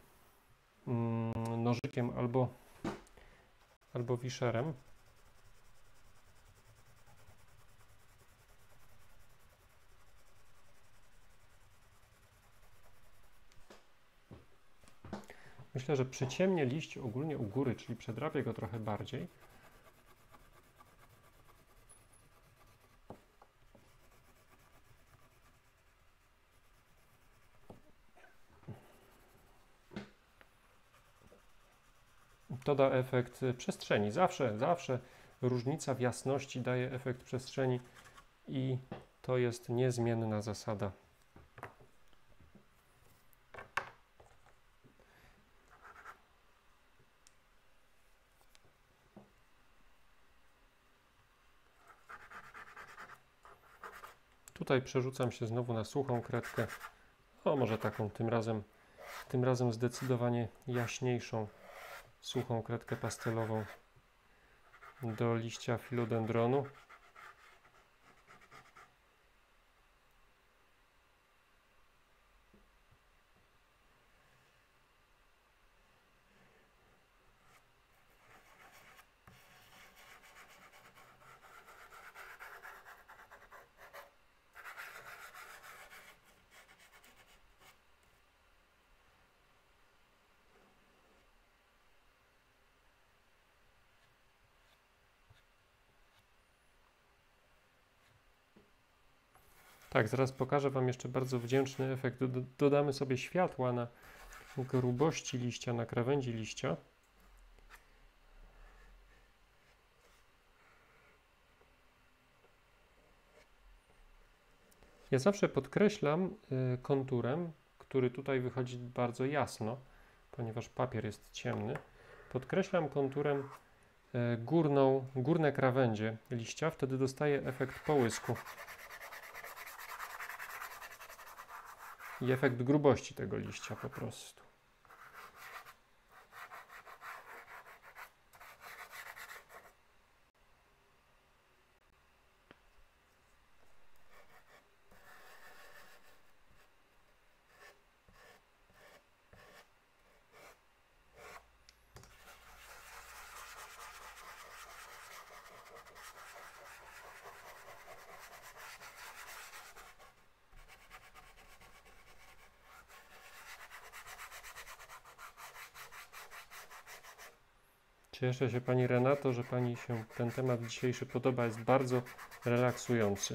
mm, nożykiem albo, albo wiszerem. Myślę, że przyciemnię liść ogólnie u góry, czyli przedrapię go trochę bardziej. To da efekt przestrzeni. Zawsze, zawsze różnica w jasności daje efekt przestrzeni i to jest niezmienna zasada. Tutaj przerzucam się znowu na suchą kredkę. O, może taką tym razem, tym razem zdecydowanie jaśniejszą suchą kredkę pastelową do liścia filodendronu. Tak, zaraz pokażę Wam jeszcze bardzo wdzięczny efekt. Dodamy sobie światła na grubości liścia, na krawędzi liścia. Ja zawsze podkreślam konturem, który tutaj wychodzi bardzo jasno, ponieważ papier jest ciemny. Podkreślam konturem górną, górne krawędzie liścia, wtedy dostaję efekt połysku i efekt grubości tego liścia po prostu. Cieszę się Pani Renato, że Pani się ten temat dzisiejszy podoba, jest bardzo relaksujący.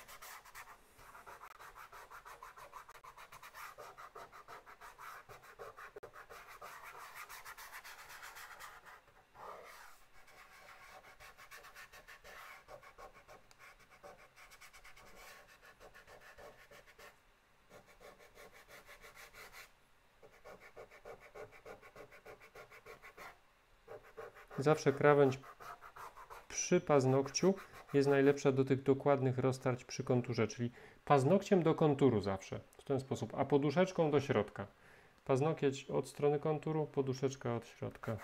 Zawsze krawędź przy paznokciu jest najlepsza do tych dokładnych roztarć przy konturze, czyli paznokciem do konturu zawsze, w ten sposób, a poduszeczką do środka. Paznokieć od strony konturu, poduszeczka od środka.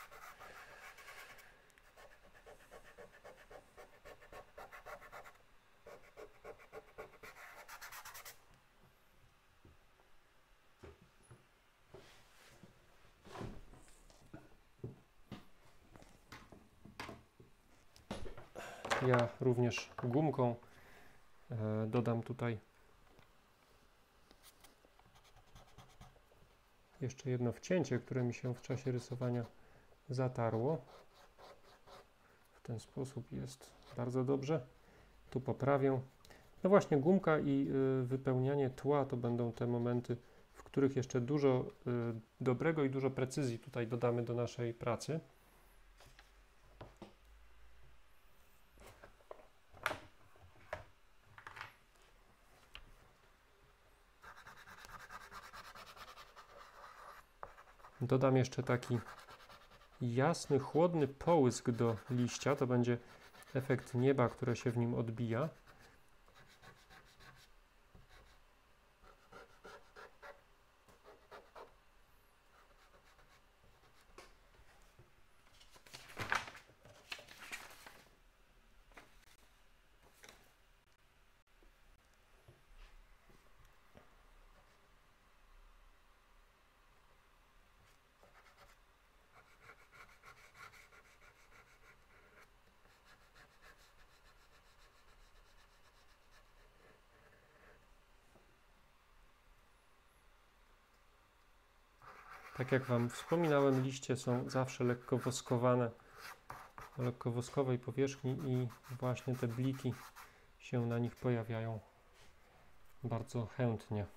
Ja również gumką e, dodam tutaj jeszcze jedno wcięcie, które mi się w czasie rysowania zatarło. W ten sposób jest bardzo dobrze. Tu poprawię. No właśnie, gumka i y, wypełnianie tła to będą te momenty, w których jeszcze dużo y, dobrego i dużo precyzji tutaj dodamy do naszej pracy. Dodam jeszcze taki jasny, chłodny połysk do liścia. To będzie efekt nieba, które się w nim odbija. Tak jak Wam wspominałem, liście są zawsze lekko woskowane, o lekko woskowej powierzchni i właśnie te bliki się na nich pojawiają bardzo chętnie.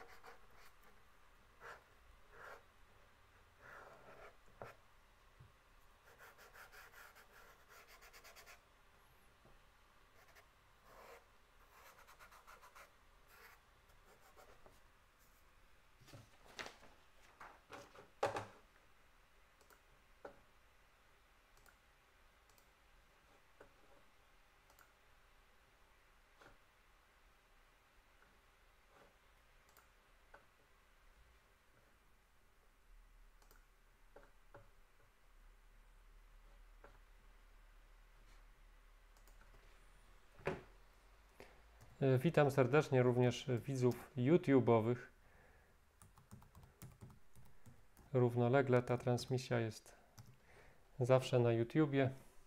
Witam serdecznie również widzów YouTube'owych. Równolegle ta transmisja jest zawsze na YouTubie.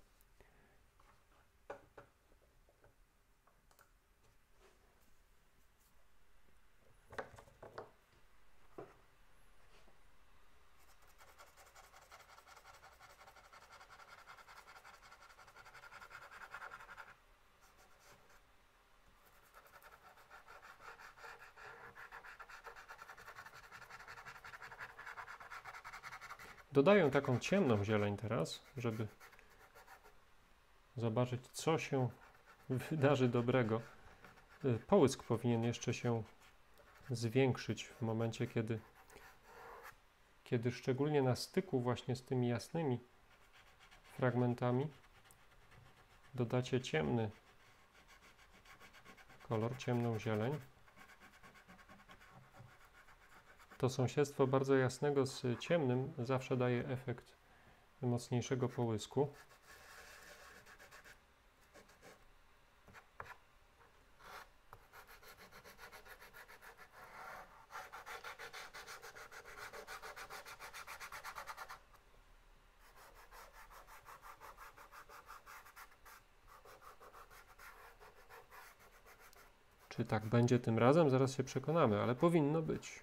Dodaję taką ciemną zieleń teraz, żeby zobaczyć, co się wydarzy dobrego. Połysk powinien jeszcze się zwiększyć w momencie, kiedy, kiedy szczególnie na styku właśnie z tymi jasnymi fragmentami dodacie ciemny kolor, ciemną zieleń. To sąsiedztwo bardzo jasnego z ciemnym zawsze daje efekt mocniejszego połysku. Czy tak będzie tym razem? Zaraz się przekonamy, ale powinno być.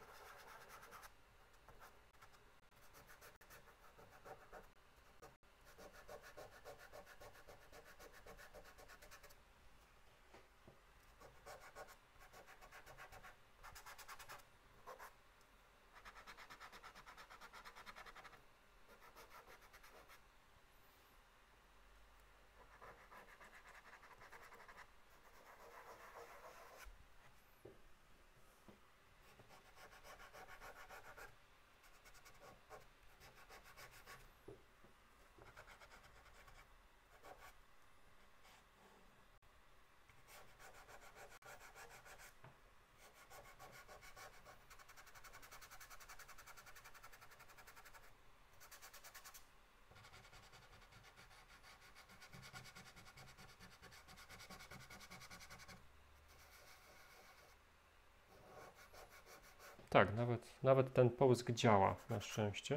Tak, nawet, nawet ten połysk działa na szczęście.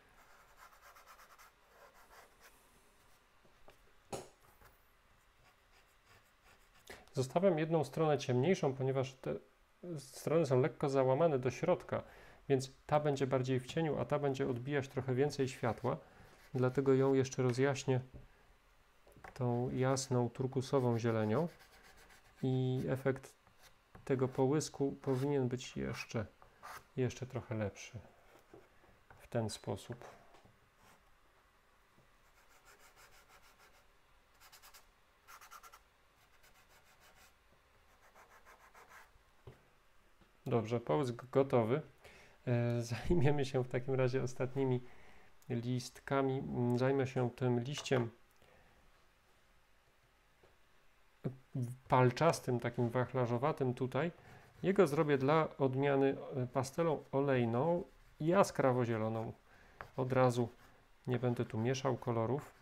Zostawiam jedną stronę ciemniejszą, ponieważ te strony są lekko załamane do środka, więc ta będzie bardziej w cieniu, a ta będzie odbijać trochę więcej światła. Dlatego ją jeszcze rozjaśnię tą jasną turkusową zielenią. i efekt tego połysku powinien być jeszcze, jeszcze trochę lepszy w ten sposób. Dobrze, połysk gotowy. E, zajmiemy się w takim razie ostatnimi listkami. Zajmę się tym liściem palczastym, takim wachlarzowatym tutaj. Jego zrobię dla odmiany pastelą olejną i jaskrawo zieloną. Od razu nie będę tu mieszał kolorów.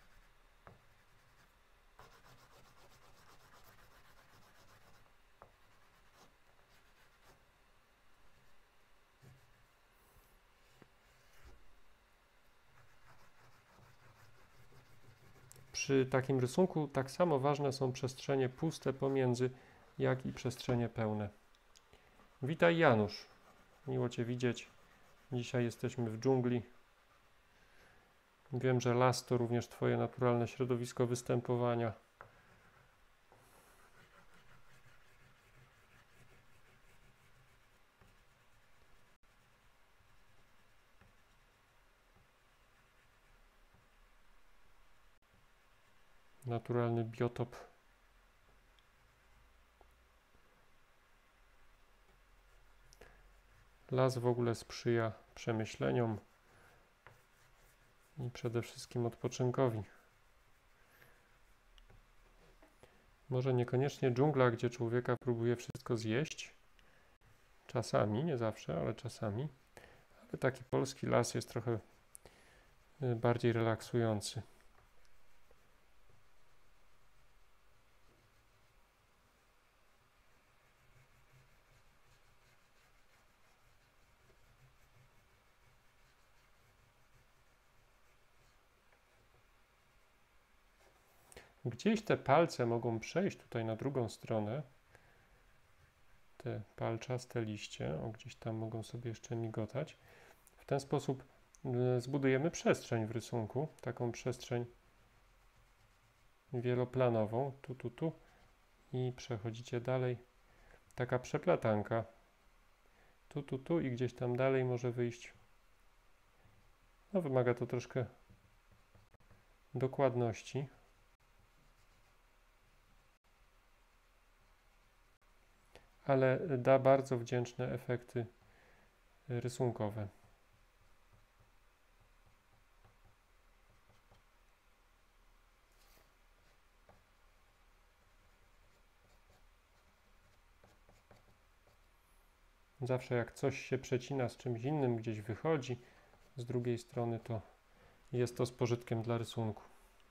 Przy takim rysunku tak samo ważne są przestrzenie puste pomiędzy, jak i przestrzenie pełne. Witaj Janusz, miło Cię widzieć. Dzisiaj jesteśmy w dżungli. Wiem, że las to również Twoje naturalne środowisko występowania. Naturalny biotop. Las w ogóle sprzyja przemyśleniom i przede wszystkim odpoczynkowi. Może niekoniecznie dżungla, gdzie człowieka próbuje wszystko zjeść. Czasami, nie zawsze, ale czasami. Ale taki polski las jest trochę bardziej relaksujący. Gdzieś te palce mogą przejść tutaj na drugą stronę. Te palczaste liście, o, gdzieś tam mogą sobie jeszcze migotać. W ten sposób y, zbudujemy przestrzeń w rysunku, taką przestrzeń wieloplanową, tu, tu, tu i przechodzicie dalej. Taka przeplatanka, tu, tu, tu i gdzieś tam dalej może wyjść. No, wymaga to troszkę dokładności. Ale da bardzo wdzięczne efekty rysunkowe. Zawsze jak coś się przecina z czymś innym, gdzieś wychodzi z drugiej strony, to jest to z pożytkiem dla rysunku.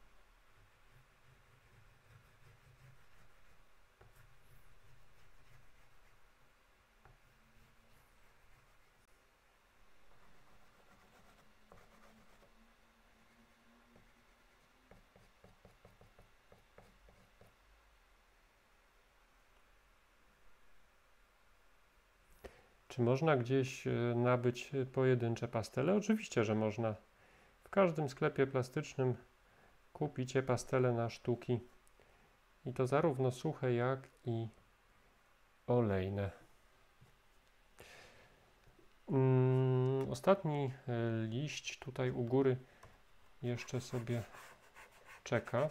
Czy można gdzieś nabyć pojedyncze pastele? Oczywiście, że można. W każdym sklepie plastycznym kupicie pastele na sztuki. I to zarówno suche, jak i olejne. Mm, ostatni liść tutaj u góry jeszcze sobie czeka.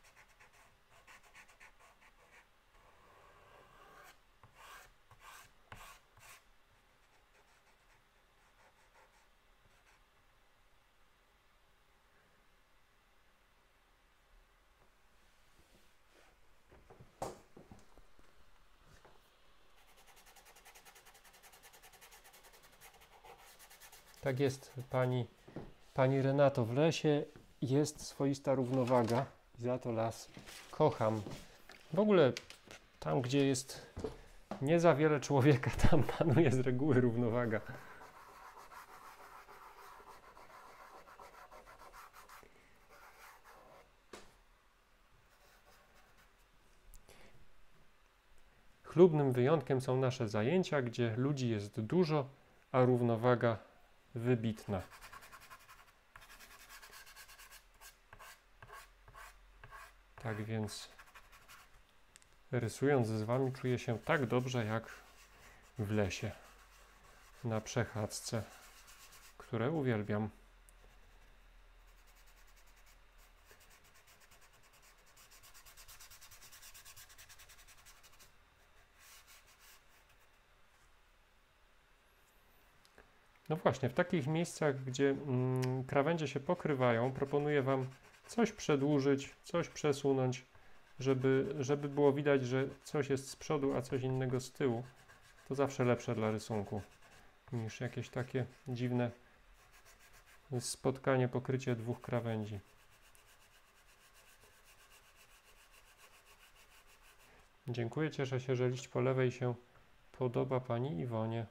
Tak jest, pani, pani Renato, w lesie jest swoista równowaga i za to las kocham. W ogóle tam, gdzie jest nie za wiele człowieka, tam panuje z reguły równowaga. Chlubnym wyjątkiem są nasze zajęcia, gdzie ludzi jest dużo, a równowaga wybitna. Tak więc rysując z Wami czuję się tak dobrze jak w lesie, na przechadzce, które uwielbiam. No właśnie, w takich miejscach, gdzie mm, krawędzie się pokrywają, proponuję Wam coś przedłużyć, coś przesunąć, żeby, żeby było widać, że coś jest z przodu, a coś innego z tyłu. To zawsze lepsze dla rysunku niż jakieś takie dziwne spotkanie, pokrycie dwóch krawędzi. Dziękuję, cieszę się, że liść po lewej się podoba Pani Iwonie.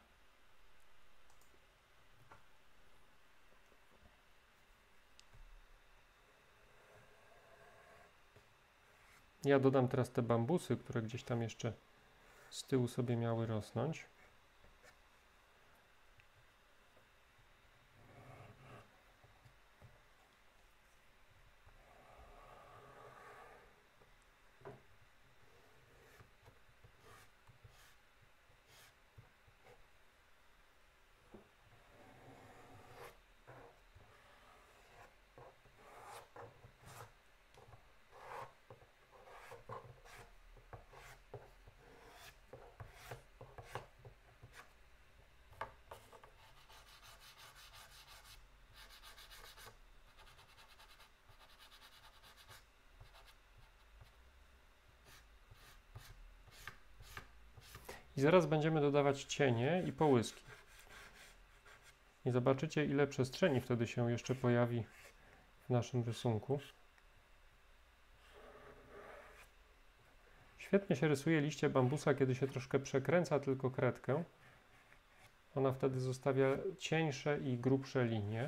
Ja dodam teraz te bambusy, które gdzieś tam jeszcze z tyłu sobie miały rosnąć. I zaraz będziemy dodawać cienie i połyski. I zobaczycie, ile przestrzeni wtedy się jeszcze pojawi w naszym rysunku. Świetnie się rysuje liście bambusa, kiedy się troszkę przekręca tylko kredkę. Ona wtedy zostawia cieńsze i grubsze linie.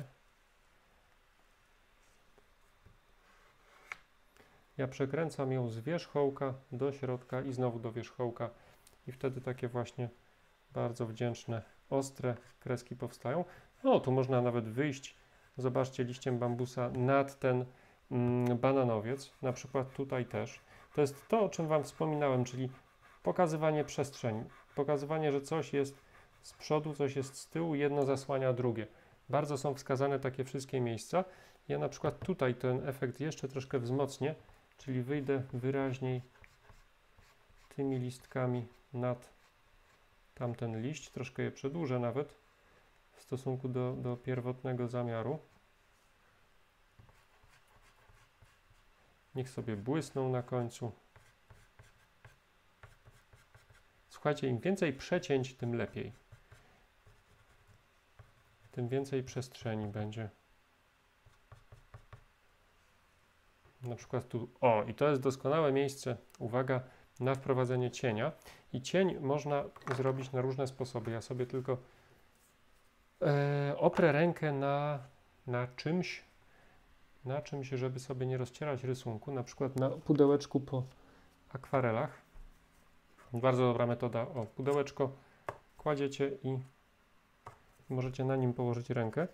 Ja przekręcam ją z wierzchołka do środka i znowu do wierzchołka. I wtedy takie właśnie bardzo wdzięczne, ostre kreski powstają. No, tu można nawet wyjść, zobaczcie, liściem bambusa nad ten mm, bananowiec, na przykład tutaj też. To jest to, o czym Wam wspominałem, czyli pokazywanie przestrzeni. Pokazywanie, że coś jest z przodu, coś jest z tyłu, jedno zasłania drugie. Bardzo są wskazane takie wszystkie miejsca. Ja na przykład tutaj ten efekt jeszcze troszkę wzmocnię, czyli wyjdę wyraźniej tymi listkami nad tamten liść, troszkę je przedłużę nawet w stosunku do, do pierwotnego zamiaru. Niech sobie błysną na końcu. Słuchajcie, im więcej przecięć, tym lepiej. Tym więcej przestrzeni będzie. Na przykład tu, o, i to jest doskonałe miejsce, uwaga, na wprowadzenie cienia. I cień można zrobić na różne sposoby. Ja sobie tylko e, oprę rękę na, na czymś, na czymś, żeby sobie nie rozcierać rysunku, na przykład na pudełeczku po akwarelach. Bardzo dobra metoda. O, pudełeczko kładziecie i możecie na nim położyć rękę.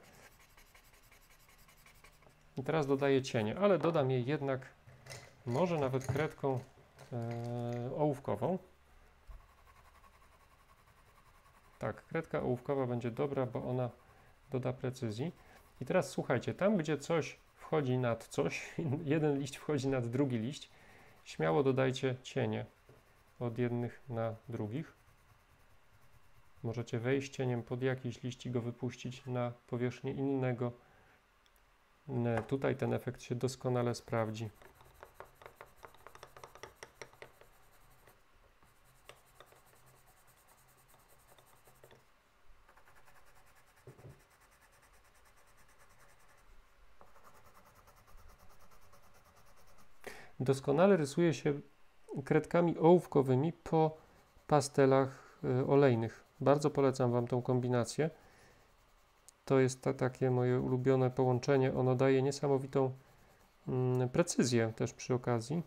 I teraz dodaję cienie, ale dodam je jednak może nawet kredką e, ołówkową. Tak, kredka ołówkowa będzie dobra, bo ona doda precyzji. I teraz słuchajcie, tam gdzie coś wchodzi nad coś, jeden liść wchodzi nad drugi liść, śmiało dodajcie cienie od jednych na drugich. Możecie wejść cieniem pod jakiś liść i go wypuścić na powierzchnię innego. Tutaj ten efekt się doskonale sprawdzi. Doskonale rysuje się kredkami ołówkowymi po pastelach y, olejnych. Bardzo polecam Wam tą kombinację. To jest ta, takie moje ulubione połączenie. Ono daje niesamowitą mm, precyzję też przy okazji.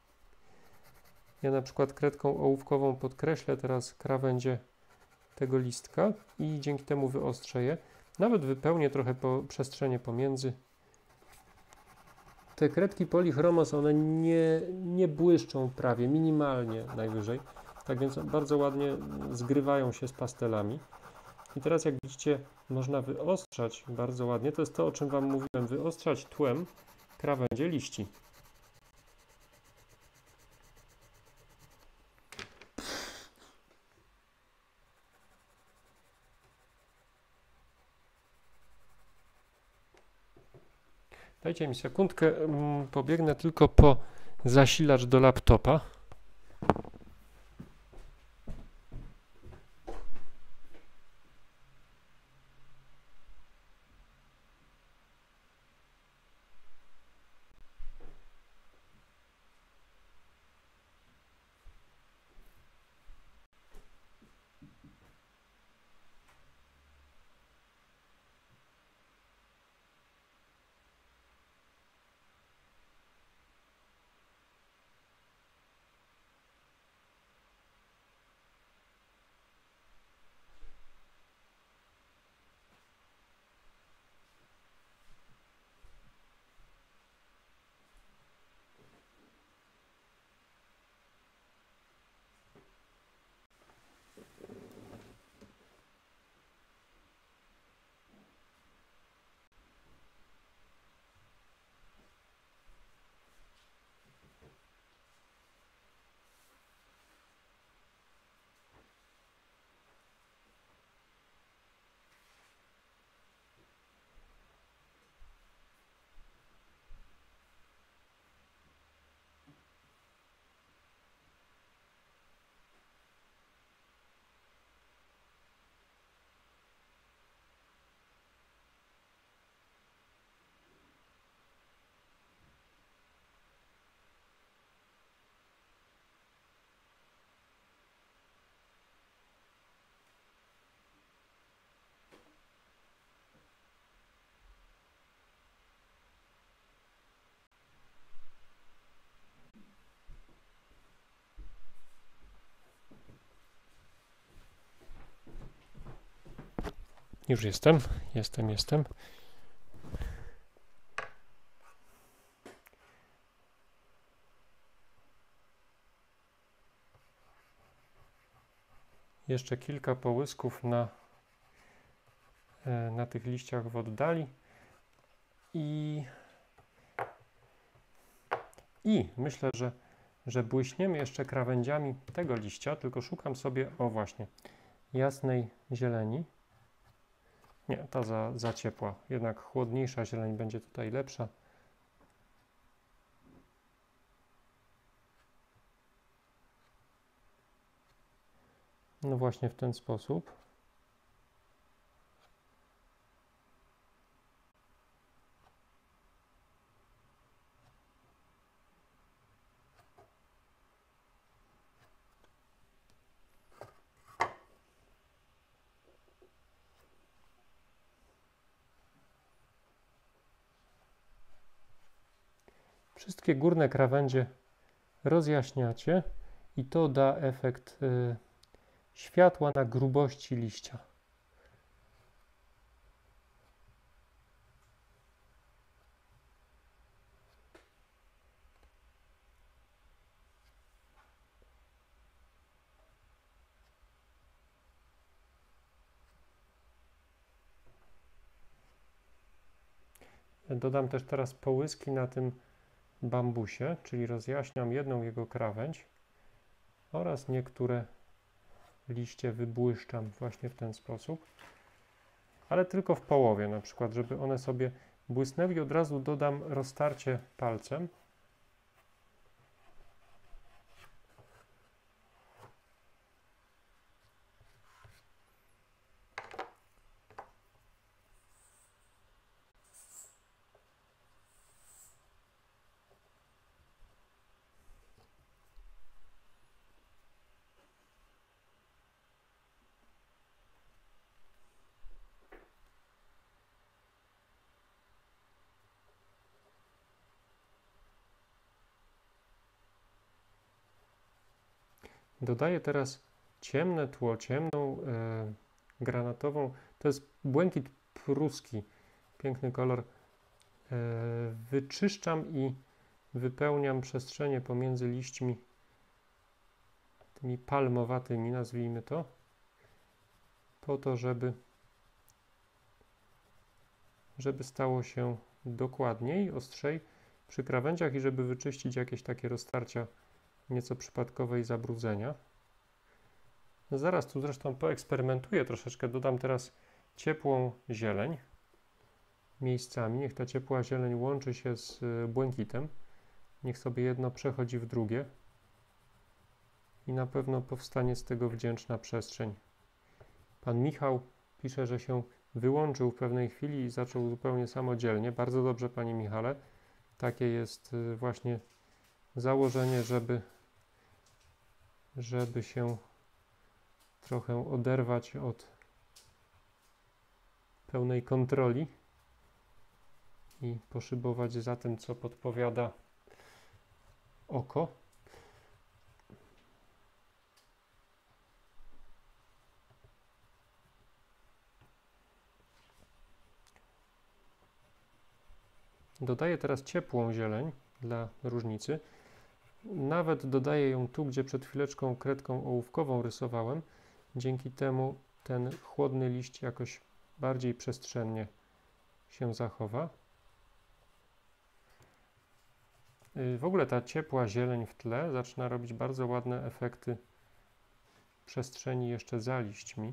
Ja na przykład kredką ołówkową podkreślę teraz krawędzie tego listka i dzięki temu wyostrzę je. Nawet wypełnię trochę po przestrzenie pomiędzy. te kredki polichromos, one nie, nie błyszczą prawie, minimalnie najwyżej. Tak więc bardzo ładnie zgrywają się z pastelami. I teraz jak widzicie, można wyostrzać bardzo ładnie. To jest to, o czym Wam mówiłem. Wyostrzać tłem krawędzie liści. Dajcie mi sekundkę, pobiegnę tylko po zasilacz do laptopa. Już jestem, jestem, jestem. Jeszcze kilka połysków na, na tych liściach w oddali. I, i myślę, że, że błyśniemy jeszcze krawędziami tego liścia, tylko szukam sobie, o właśnie, jasnej zieleni. Nie, ta za, za ciepła. Jednak chłodniejsza zieleń będzie tutaj lepsza. No właśnie w ten sposób. Wszystkie górne krawędzie rozjaśniacie i to da efekt y, światła na grubości liścia. Dodam też teraz połyski na tym bambusie, czyli rozjaśniam jedną jego krawędź oraz niektóre liście wybłyszczam właśnie w ten sposób, ale tylko w połowie, na przykład, żeby one sobie błysnęły i od razu dodam roztarcie palcem. Dodaję teraz ciemne tło, ciemną e, granatową, to jest błękit pruski, piękny kolor, Wyczyszczam i wypełniam przestrzenie pomiędzy liśćmi tymi palmowatymi, nazwijmy to, po to, żeby, żeby stało się dokładniej, ostrzej przy krawędziach i żeby wyczyścić jakieś takie roztarcia nieco przypadkowe i zabrudzenia. No zaraz tu zresztą poeksperymentuję troszeczkę, dodam teraz ciepłą zieleń miejscami. Niech ta ciepła zieleń łączy się z błękitem. Niech sobie jedno przechodzi w drugie i na pewno powstanie z tego wdzięczna przestrzeń. Pan Michał pisze, że się wyłączył w pewnej chwili i zaczął zupełnie samodzielnie. Bardzo dobrze, panie Michale. Takie jest właśnie założenie, żeby, żeby się trochę oderwać od pełnej kontroli i poszybować za tym, co podpowiada oko. Dodaję teraz ciepłą zieleń dla różnicy. Nawet dodaję ją tu, gdzie przed chwileczką kredką ołówkową rysowałem. Dzięki temu ten chłodny liść jakoś bardziej przestrzennie się zachowa. W ogóle ta ciepła zieleń w tle zaczyna robić bardzo ładne efekty przestrzeni jeszcze za liśćmi.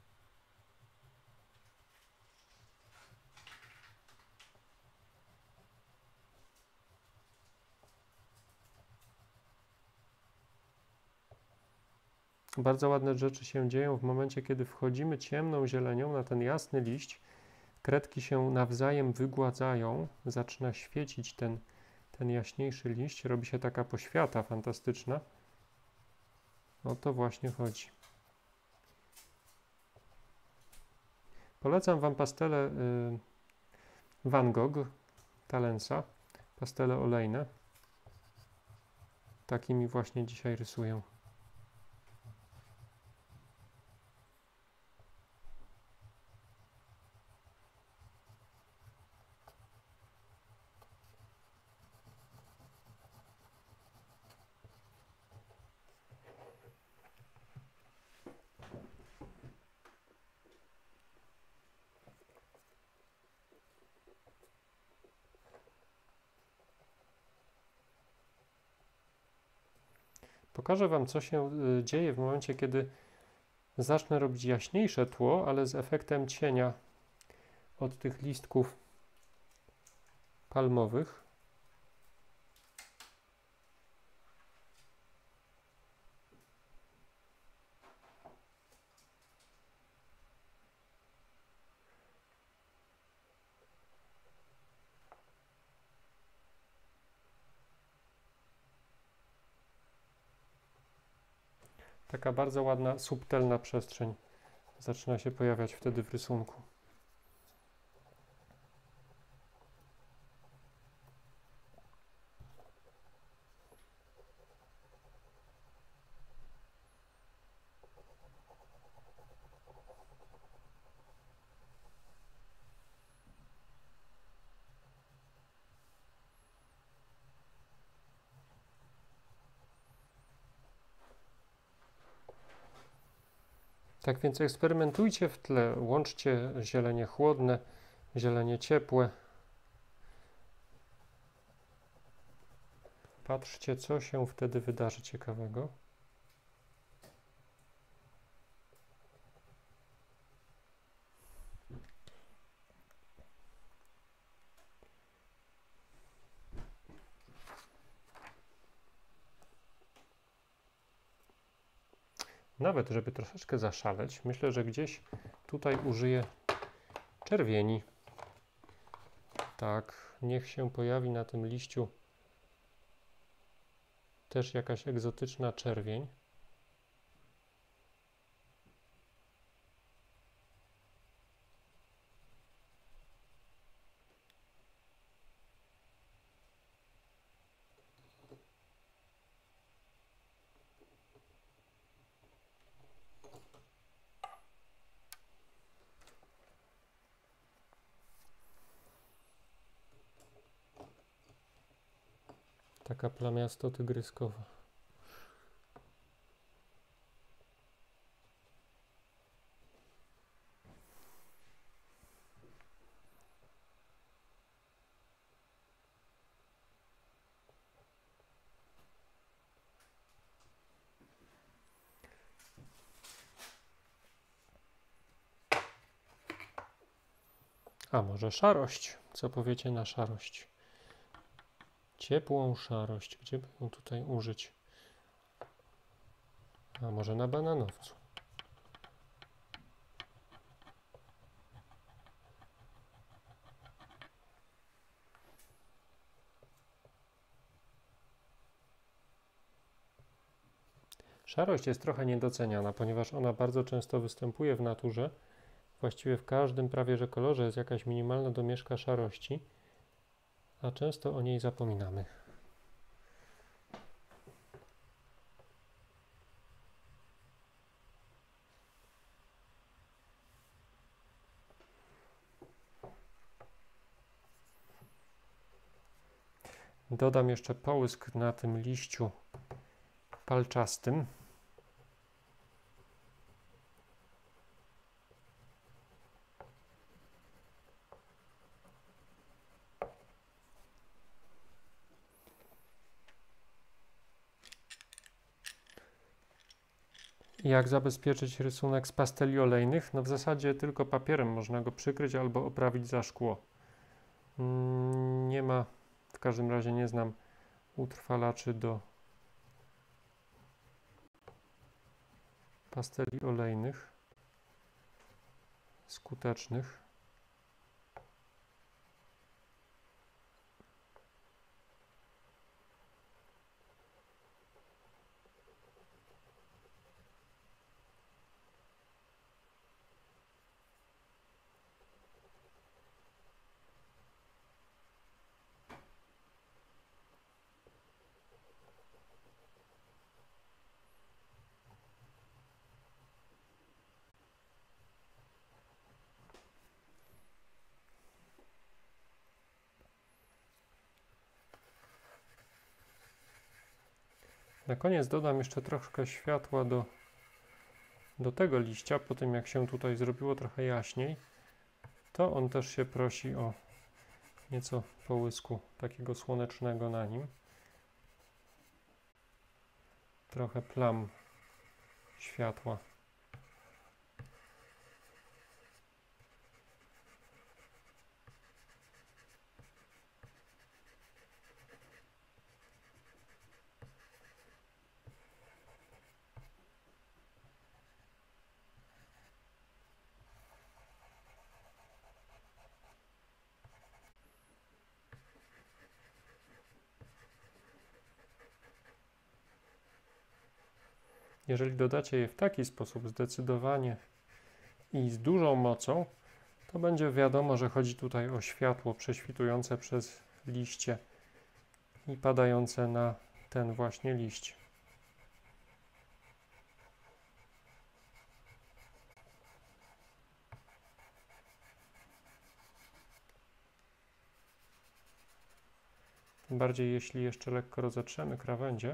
Bardzo ładne rzeczy się dzieją w momencie, kiedy wchodzimy ciemną zielenią na ten jasny liść. Kredki się nawzajem wygładzają, zaczyna świecić ten, ten jaśniejszy liść, robi się taka poświata fantastyczna. O to właśnie chodzi. Polecam wam pastele y, Van Gogh, Talensa, pastele olejne. Takimi właśnie dzisiaj rysuję. Pokażę wam, co się dzieje w momencie, kiedy zacznę robić jaśniejsze tło, ale z efektem cienia od tych listków palmowych. Taka bardzo ładna, subtelna przestrzeń zaczyna się pojawiać wtedy w rysunku. Tak więc eksperymentujcie w tle, łączcie zielenie chłodne, zielenie ciepłe. Patrzcie, co się wtedy wydarzy ciekawego. Nawet, żeby troszeczkę zaszaleć, myślę, że gdzieś tutaj użyję czerwieni. Tak, niech się pojawi na tym liściu też jakaś egzotyczna czerwień. taka plamiasto-tygryskowa. A może szarość? Co powiecie na szarość? Ciepłą szarość. Gdzie by ją tutaj użyć? A może na bananowcu? Szarość jest trochę niedoceniana, ponieważ ona bardzo często występuje w naturze. Właściwie w każdym prawie że kolorze jest jakaś minimalna domieszka szarości, a często o niej zapominamy. Dodam jeszcze połysk na tym liściu palczastym. Jak zabezpieczyć rysunek z pasteli olejnych? No w zasadzie tylko papierem można go przykryć albo oprawić za szkło. Nie ma, w każdym razie nie znam utrwalaczy do pasteli olejnych skutecznych. Na koniec dodam jeszcze troszkę światła do, do tego liścia, po tym jak się tutaj zrobiło trochę jaśniej, to on też się prosi o nieco połysku takiego słonecznego na nim. Trochę plam światła. Jeżeli dodacie je w taki sposób zdecydowanie i z dużą mocą, to będzie wiadomo, że chodzi tutaj o światło prześwitujące przez liście i padające na ten właśnie liść. Tym bardziej jeśli jeszcze lekko rozetrzemy krawędzie.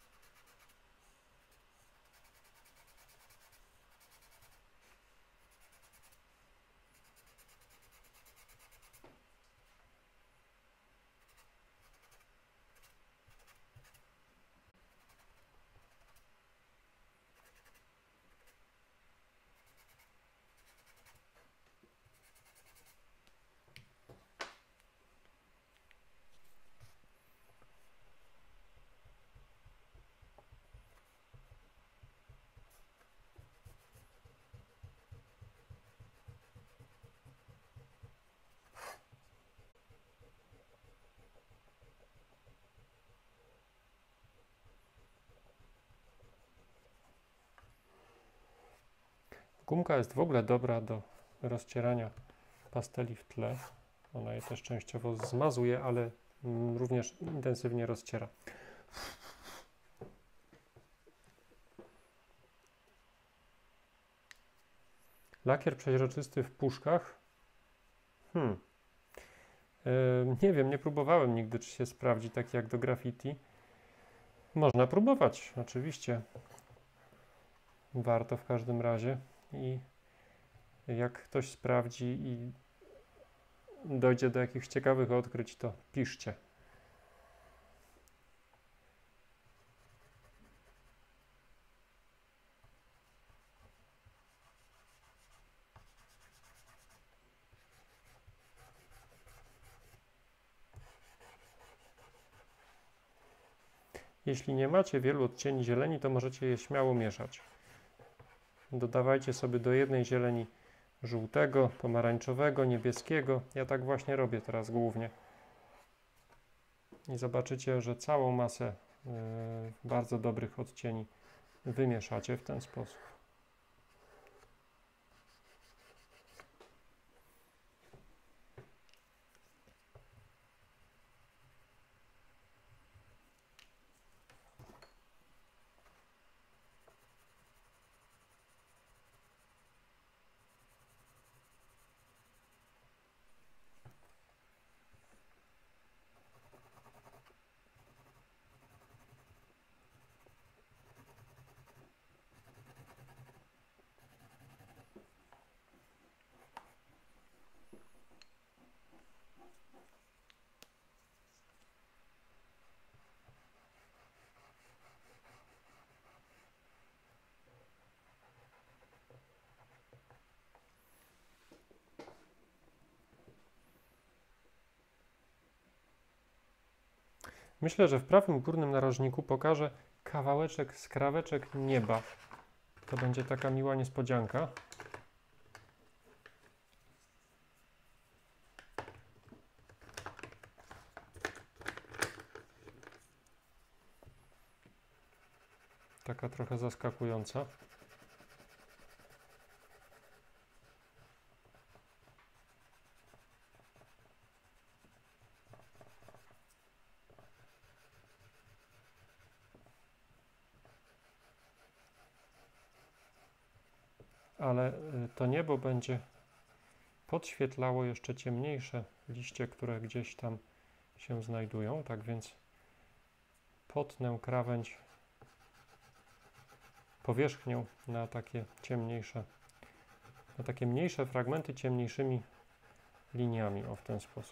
Gumka jest w ogóle dobra do rozcierania pasteli w tle. Ona je też częściowo zmazuje, ale również intensywnie rozciera. Lakier przeźroczysty w puszkach. Hmm. Yy, nie wiem, nie próbowałem nigdy, czy się sprawdzi tak jak do graffiti. Można próbować, oczywiście. Warto w każdym razie. I jak ktoś sprawdzi i dojdzie do jakichś ciekawych odkryć, to piszcie. Jeśli nie macie wielu odcieni zieleni, to możecie je śmiało mieszać. Dodawajcie sobie do jednej zieleni żółtego, pomarańczowego, niebieskiego. Ja tak właśnie robię teraz głównie. I zobaczycie, że całą masę yy, bardzo dobrych odcieni wymieszacie w ten sposób. Myślę, że w prawym górnym narożniku pokażę kawałeczek, skraweczek nieba. To będzie taka miła niespodzianka. Taka trochę zaskakująca. Ale to niebo będzie podświetlało jeszcze ciemniejsze liście, które gdzieś tam się znajdują. Tak więc potnę krawędź powierzchnią na takie ciemniejsze, na takie mniejsze fragmenty ciemniejszymi liniami, o w ten sposób.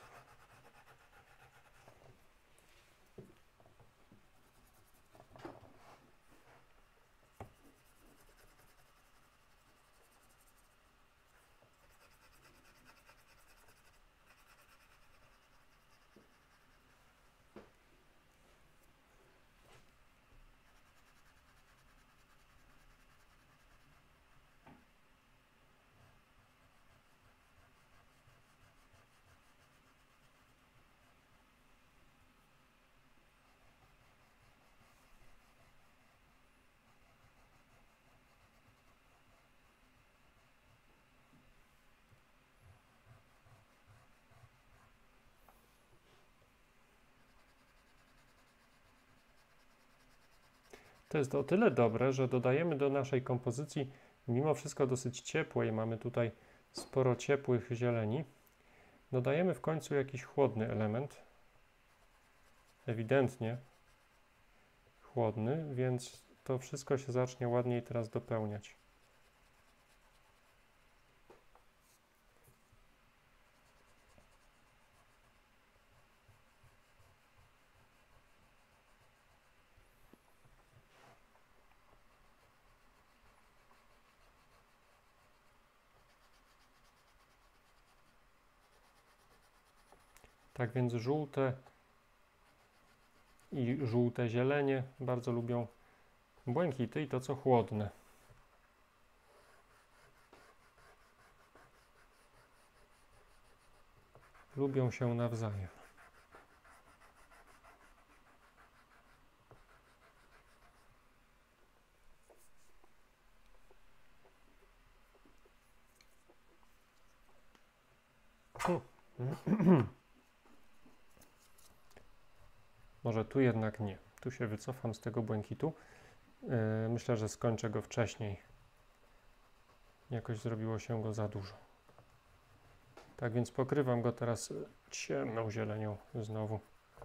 To jest o tyle dobre, że dodajemy do naszej kompozycji mimo wszystko dosyć ciepłej, mamy tutaj sporo ciepłych zieleni. Dodajemy w końcu jakiś chłodny element, ewidentnie chłodny, więc to wszystko się zacznie ładniej teraz dopełniać. Tak więc żółte i żółte zielenie bardzo lubią błękity i to co chłodne. Lubią się nawzajem. Może tu jednak nie. Tu się wycofam z tego błękitu. Yy, myślę, że skończę go wcześniej. Jakoś zrobiło się go za dużo. Tak więc pokrywam go teraz ciemną zielenią znowu.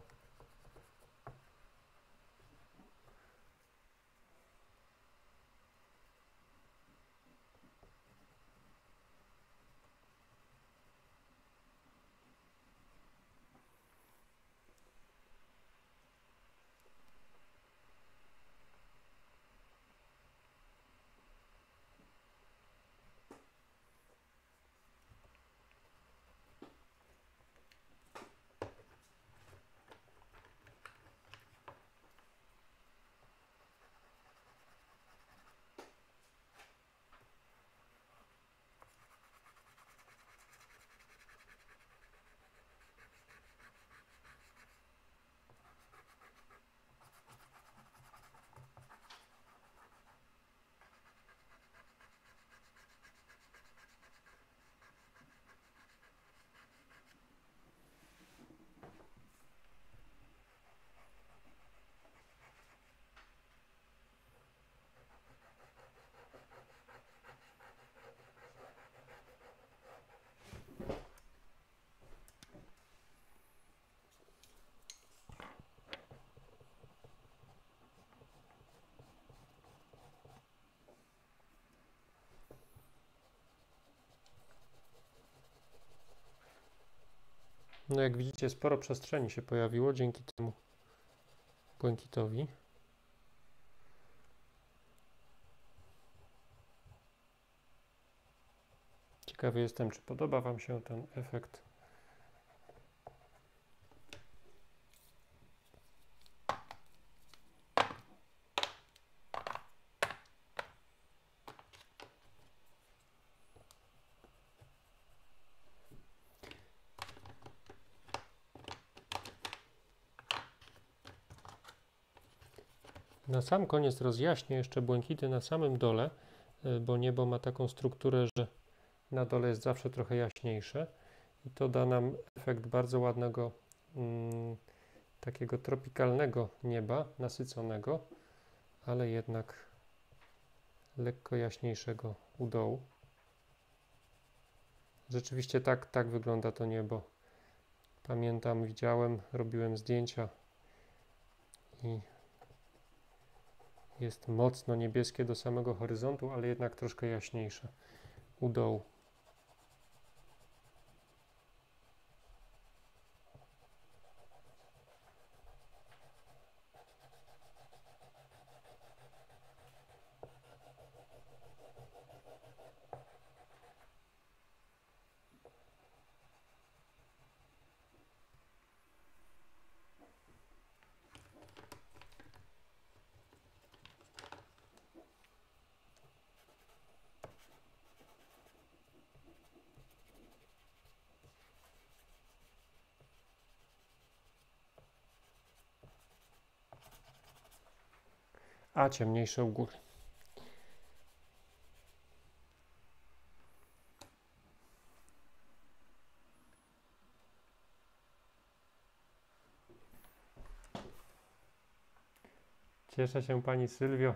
No jak widzicie, sporo przestrzeni się pojawiło dzięki temu błękitowi. Ciekawy jestem, czy podoba Wam się ten efekt. Na sam koniec rozjaśnię jeszcze błękity na samym dole, bo niebo ma taką strukturę, że na dole jest zawsze trochę jaśniejsze i to da nam efekt bardzo ładnego, mm, takiego tropikalnego nieba, nasyconego, ale jednak lekko jaśniejszego u dołu. Rzeczywiście tak, tak wygląda to niebo. Pamiętam, widziałem, robiłem zdjęcia i jest mocno niebieskie do samego horyzontu, ale jednak troszkę jaśniejsze u dołu. A ciemniejsze u góry. Cieszę się, Pani Sylwio.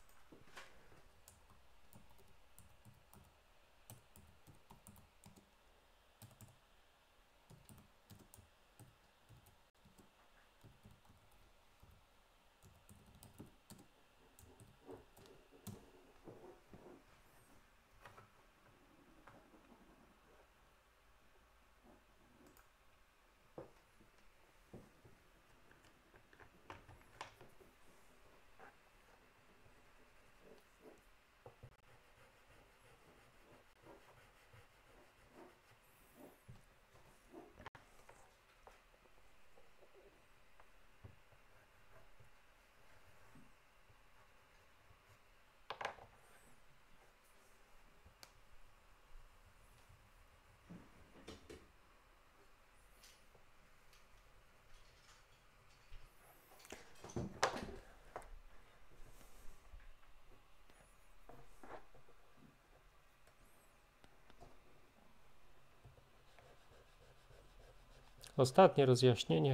Ostatnie rozjaśnienie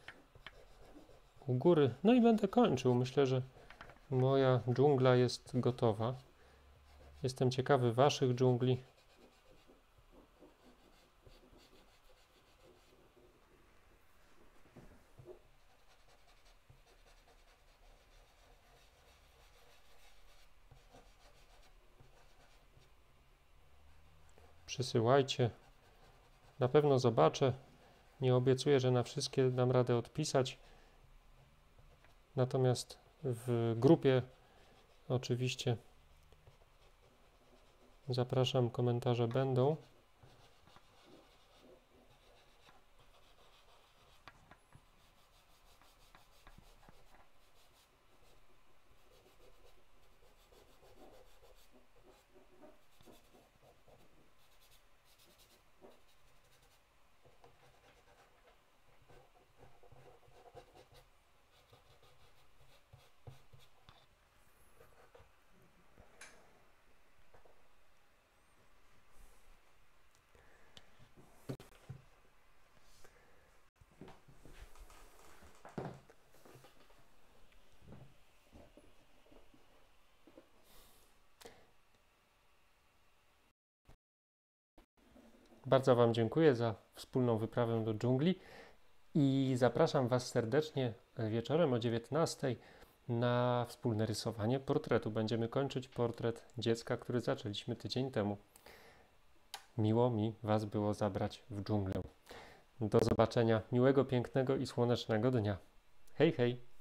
u góry. No i będę kończył. Myślę, że moja dżungla jest gotowa. Jestem ciekawy Waszych dżungli. Przysyłajcie. Na pewno zobaczę. Nie obiecuję, że na wszystkie dam radę odpisać. Natomiast w grupie oczywiście zapraszam, komentarze będą. Bardzo Wam dziękuję za wspólną wyprawę do dżungli i zapraszam Was serdecznie wieczorem o dziewiętnastej na wspólne rysowanie portretu. Będziemy kończyć portret dziecka, który zaczęliśmy tydzień temu. Miło mi Was było zabrać w dżunglę. Do zobaczenia. Miłego, pięknego i słonecznego dnia. Hej, hej!